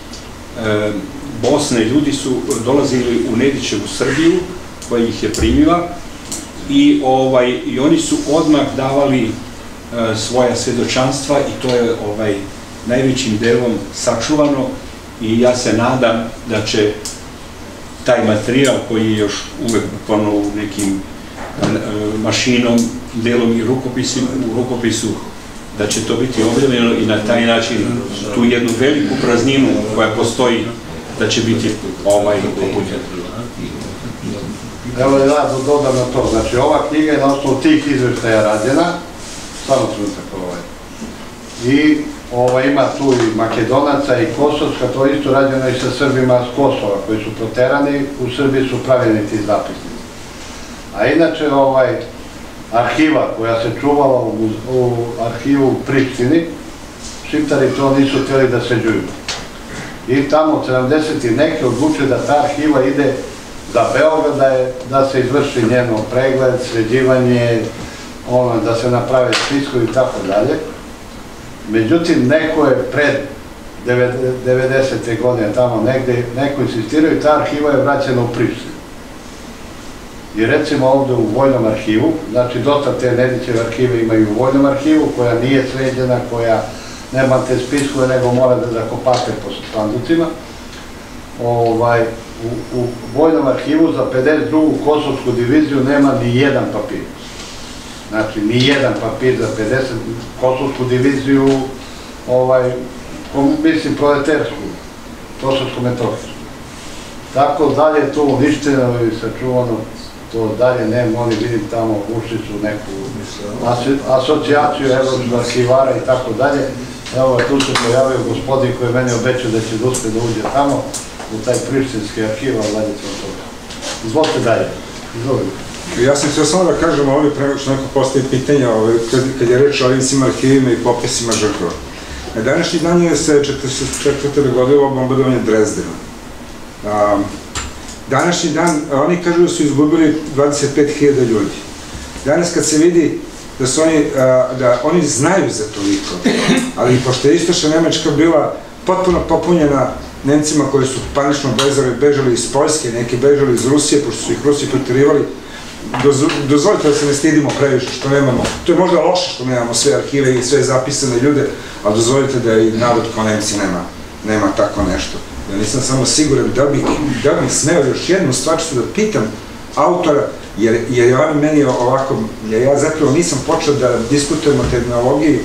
Bosne. Ljudi su dolazili u Nedićevu Srbiju, koja ih je primila, i oni su odmah davali svoja svedočanstva i to je najvećim delom sačuvano i ja se nadam da će taj materijal koji je još uvek bukvalno u nekim mašinom, delom i u rukopisu, da će to biti objavljeno i na taj način tu jednu veliku prazninu koja postoji da će biti popunjena.
Evo ja dodam na to, znači ova knjiga je na osnovu tih izveštaja rađena, samo trenutak ovaj. I ima tu i Makedonaca i Kosovska, to je isto rađeno i sa Srbima s Kosova koji su proterani, u Srbiji su pravljeni ti zapisnici. A inače arhiva koja se čuvala u arhivu u Prištini, Šiptari to nisu htjeli da sređuju. I tamo od sedamdesetih neke odlučili da ta arhiva ide za Beograd, da se izvrši njeno pregled, sređivanje, da se naprave spiskovi i tako dalje. Međutim, neko je pred devedesete. godine tamo negde, neko insistirao i ta arhiva je vraćena u Prištinu. I recimo ovde u Vojnom arhivu, znači dosta te Nedićeve arhive imaju u Vojnom arhivu, koja nije sređena, koja nema te spiskove, nego mora da zakopate po sanducima. U Vojnom arhivu za pedeset drugu Kosovsku diviziju nema ni jedan papir. Znači, ni jedan papir za pedesetu Kosovsku diviziju mislim proletersku, kosovsko-metohijsku. Tako dalje je to uništeno i sačuvano, to dalje nema, oni vidim tamo ušli su neku asocijaciju evropskog arhivara i tako dalje. Evo, tu se pojavio gospodin koji je meni obećao da će da uspe da uđe tamo, u taj prištinski arhiv, ali dalje ćemo toga. Izvolite dalje. Izvolite.
Ja sam htio samo da kažem ovdje, prema što neko postavi pitanja, kad je reč o ovim arhivima i popisima žrtva. Na današnji dan je se četrdeset četvrte dogodilo bombardovanje Drezdena. Današnji dan, oni kažu da su izgubili dvadeset pet hiljada ljudi. Danas kad se vidi da su oni, da oni znaju za toliko, ali pošto je istočna Nemačka bila potpuno popunjena Nemcima koji su panično bežali iz Poljske, neki bežali iz Rusije, pošto su ih Rusi proterivali, dozvolite da se ne stidimo previše što nemamo, to je možda loše što nemamo sve arhive i sve zapisane ljude, ali dozvolite da i narod kao Nemci nema tako nešto. Ja nisam samo siguran da bih smeo još jednu stvar što da pitam autora, jer je on meni ovako, ja zapravo nisam počeo da diskutujem o terminologiji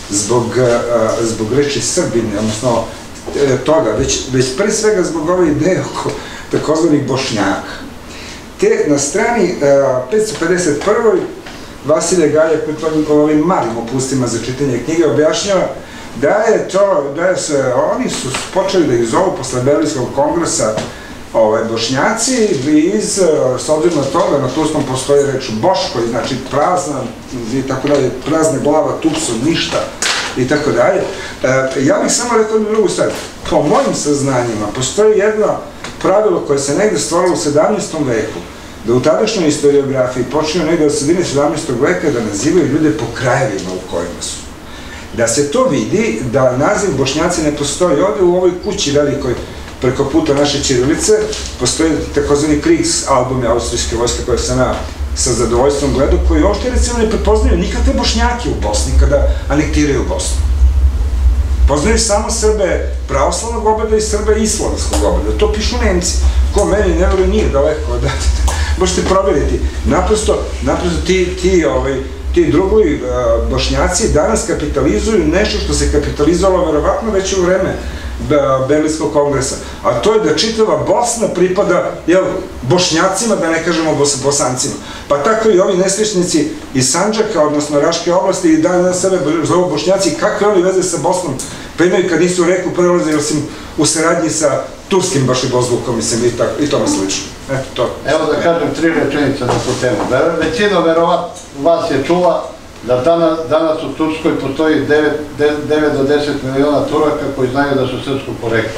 zbog reči Srbin, odnosno toga, već pre svega zbog ove ideje oko takozvanih Bošnjaka. Te na strani petsto pedeset prve Vasilije Galjak u ovim malim opustima za čitanje knjige objašnjava da je to, da se, oni su počeli da ih zovu posle Berlinskog kongresa Bošnjaci iz, s obzirom na toga, na Turskom postoji reč Boško, znači prazna, i tako dalje, prazna glava, tupso, ništa, i tako dalje. Ja bih samo rekao na drugu stvar, po mojim saznanjima postoji jedno pravilo koje se negde stvorilo u sedamnaestom veku, da u tadašnjoj historiografiji počinju negde od sredine sedamnaestog veka da nazivaju ljude po krajevima u kojima su. Da se to vidi, da naziv Bošnjaci ne postoji. Ovde u ovoj kući velikoj, preko puta naše ćirilice, postoji takozvani Krigs album austrijske vojske koje sam ja sa zadovoljstvom gledao, koji uopšte recimo ne prepoznaju nikakve Bošnjake u Bosni kada anektiraju Bosnu. Poznaju samo Srbe pravoslavnog obeda i Srbe islamskog obeda. To pišu Nemci. Ko meni ne voli nije daleko od data. Možete provjeriti. Naprosto, naprosto ti, ti, ovaj, ti drugi Bošnjaci danas kapitalizuju nešto što se kapitalizovalo verovatno već u vreme Berlinskog kongresa. A to je da čitava Bosna pripada, jel, Bošnjacima, da ne kažemo Bosancima. Pa tako i ovi nesrećnici iz Sandžaka, odnosno Raške oblasti, i dan na sebe zovu Bošnjaci, kakve oni veze sa Bosnom pa imaju kad nisu reku prelaze, jer sam u saradnji sa turskim baš i bozvukom, mislim, i tome slično. Eto, to.
Evo da kažem tri rečenice na tu temu. Većina, verovat, vas je čula da danas u Turskoj postoji devet do deset miliona Turaka koji znaju da su srpskog porekla.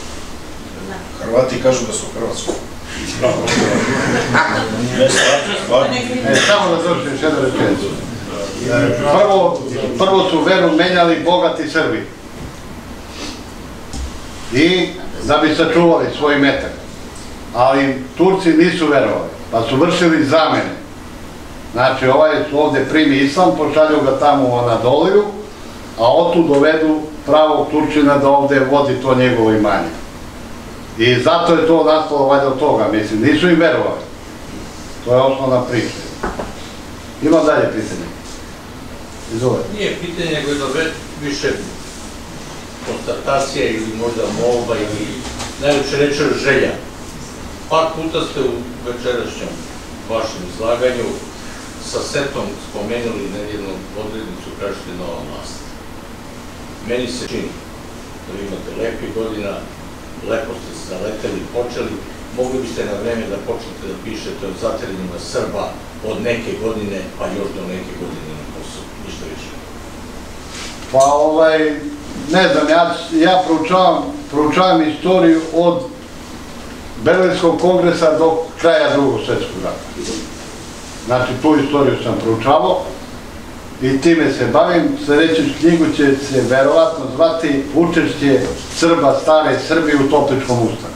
Hrvati kažu da su hrvatsko.
E, samo da završim još jednu rečenicu. Prvo su veru menjali bogati Srbi. I da bi sačuvali svoj metak. Ali Turci nisu verovali, pa su vršili zamene. Znači, ovaj ovde primi islam, pošalju ga tamo u Anadoliju, a otud dovedu pravog Turčina da ovde vodi to njegovo imanje. I zato je to nastalo valjda od toga, mislim, nisu im verovali. To je osnovna priča. Ima dalje pitanje. Izvoli.
Nije pitanje, nego je više konstatacija ili možda molba ili najljepše reći želja. Par puta ste u večerašnjem vašem izlaganju sa setom spomenuli na jednu odrednicu kažete nova vlast. Meni se čini da vi imate lepih godina, lepo ste se zaleteli, počeli, mogli biste na vreme da počnete da pišete o zaterenjima Srba od neke godine, pa još do neke godine na Kosovu, ništa više.
Pa ovaj, ne znam, ja proučavam istoriju od Berlinskog kongresa do kraja drugog svjetskog rata. Znači, tu istoriju sam proučavao i time se bavim. Sledeću knjigu će se verovatno zvati Učešće Srba stare Srbije u Topličkom ustanu.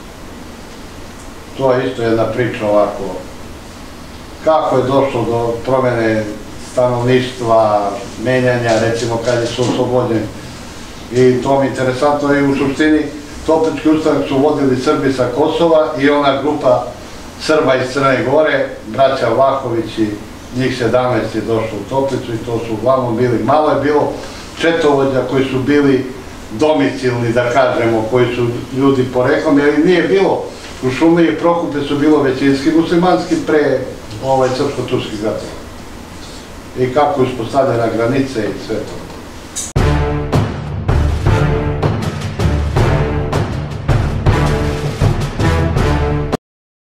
To je isto jedna priča ovako. Kako je došlo do promene stanovništva, menjanja, recimo kad je su oslobodljeni. I to mi je interesantno i u suštini Toplički ustanak su vodili Srbi sa Kosova i ona grupa Srba iz Crne Gore, braća Vlahović i njih sedamnaest je došlo u Toplicu i to su uglavnom bili, malo je bilo četovođa koji su bili domicilni, da kažemo, koji su ljudi poreklom, jer nije bilo, u Šumi i Prokupe su bilo većinski muslimanski pre ovaj srpsko-turskih ratova. I kako je uspostavljena granica i sve to.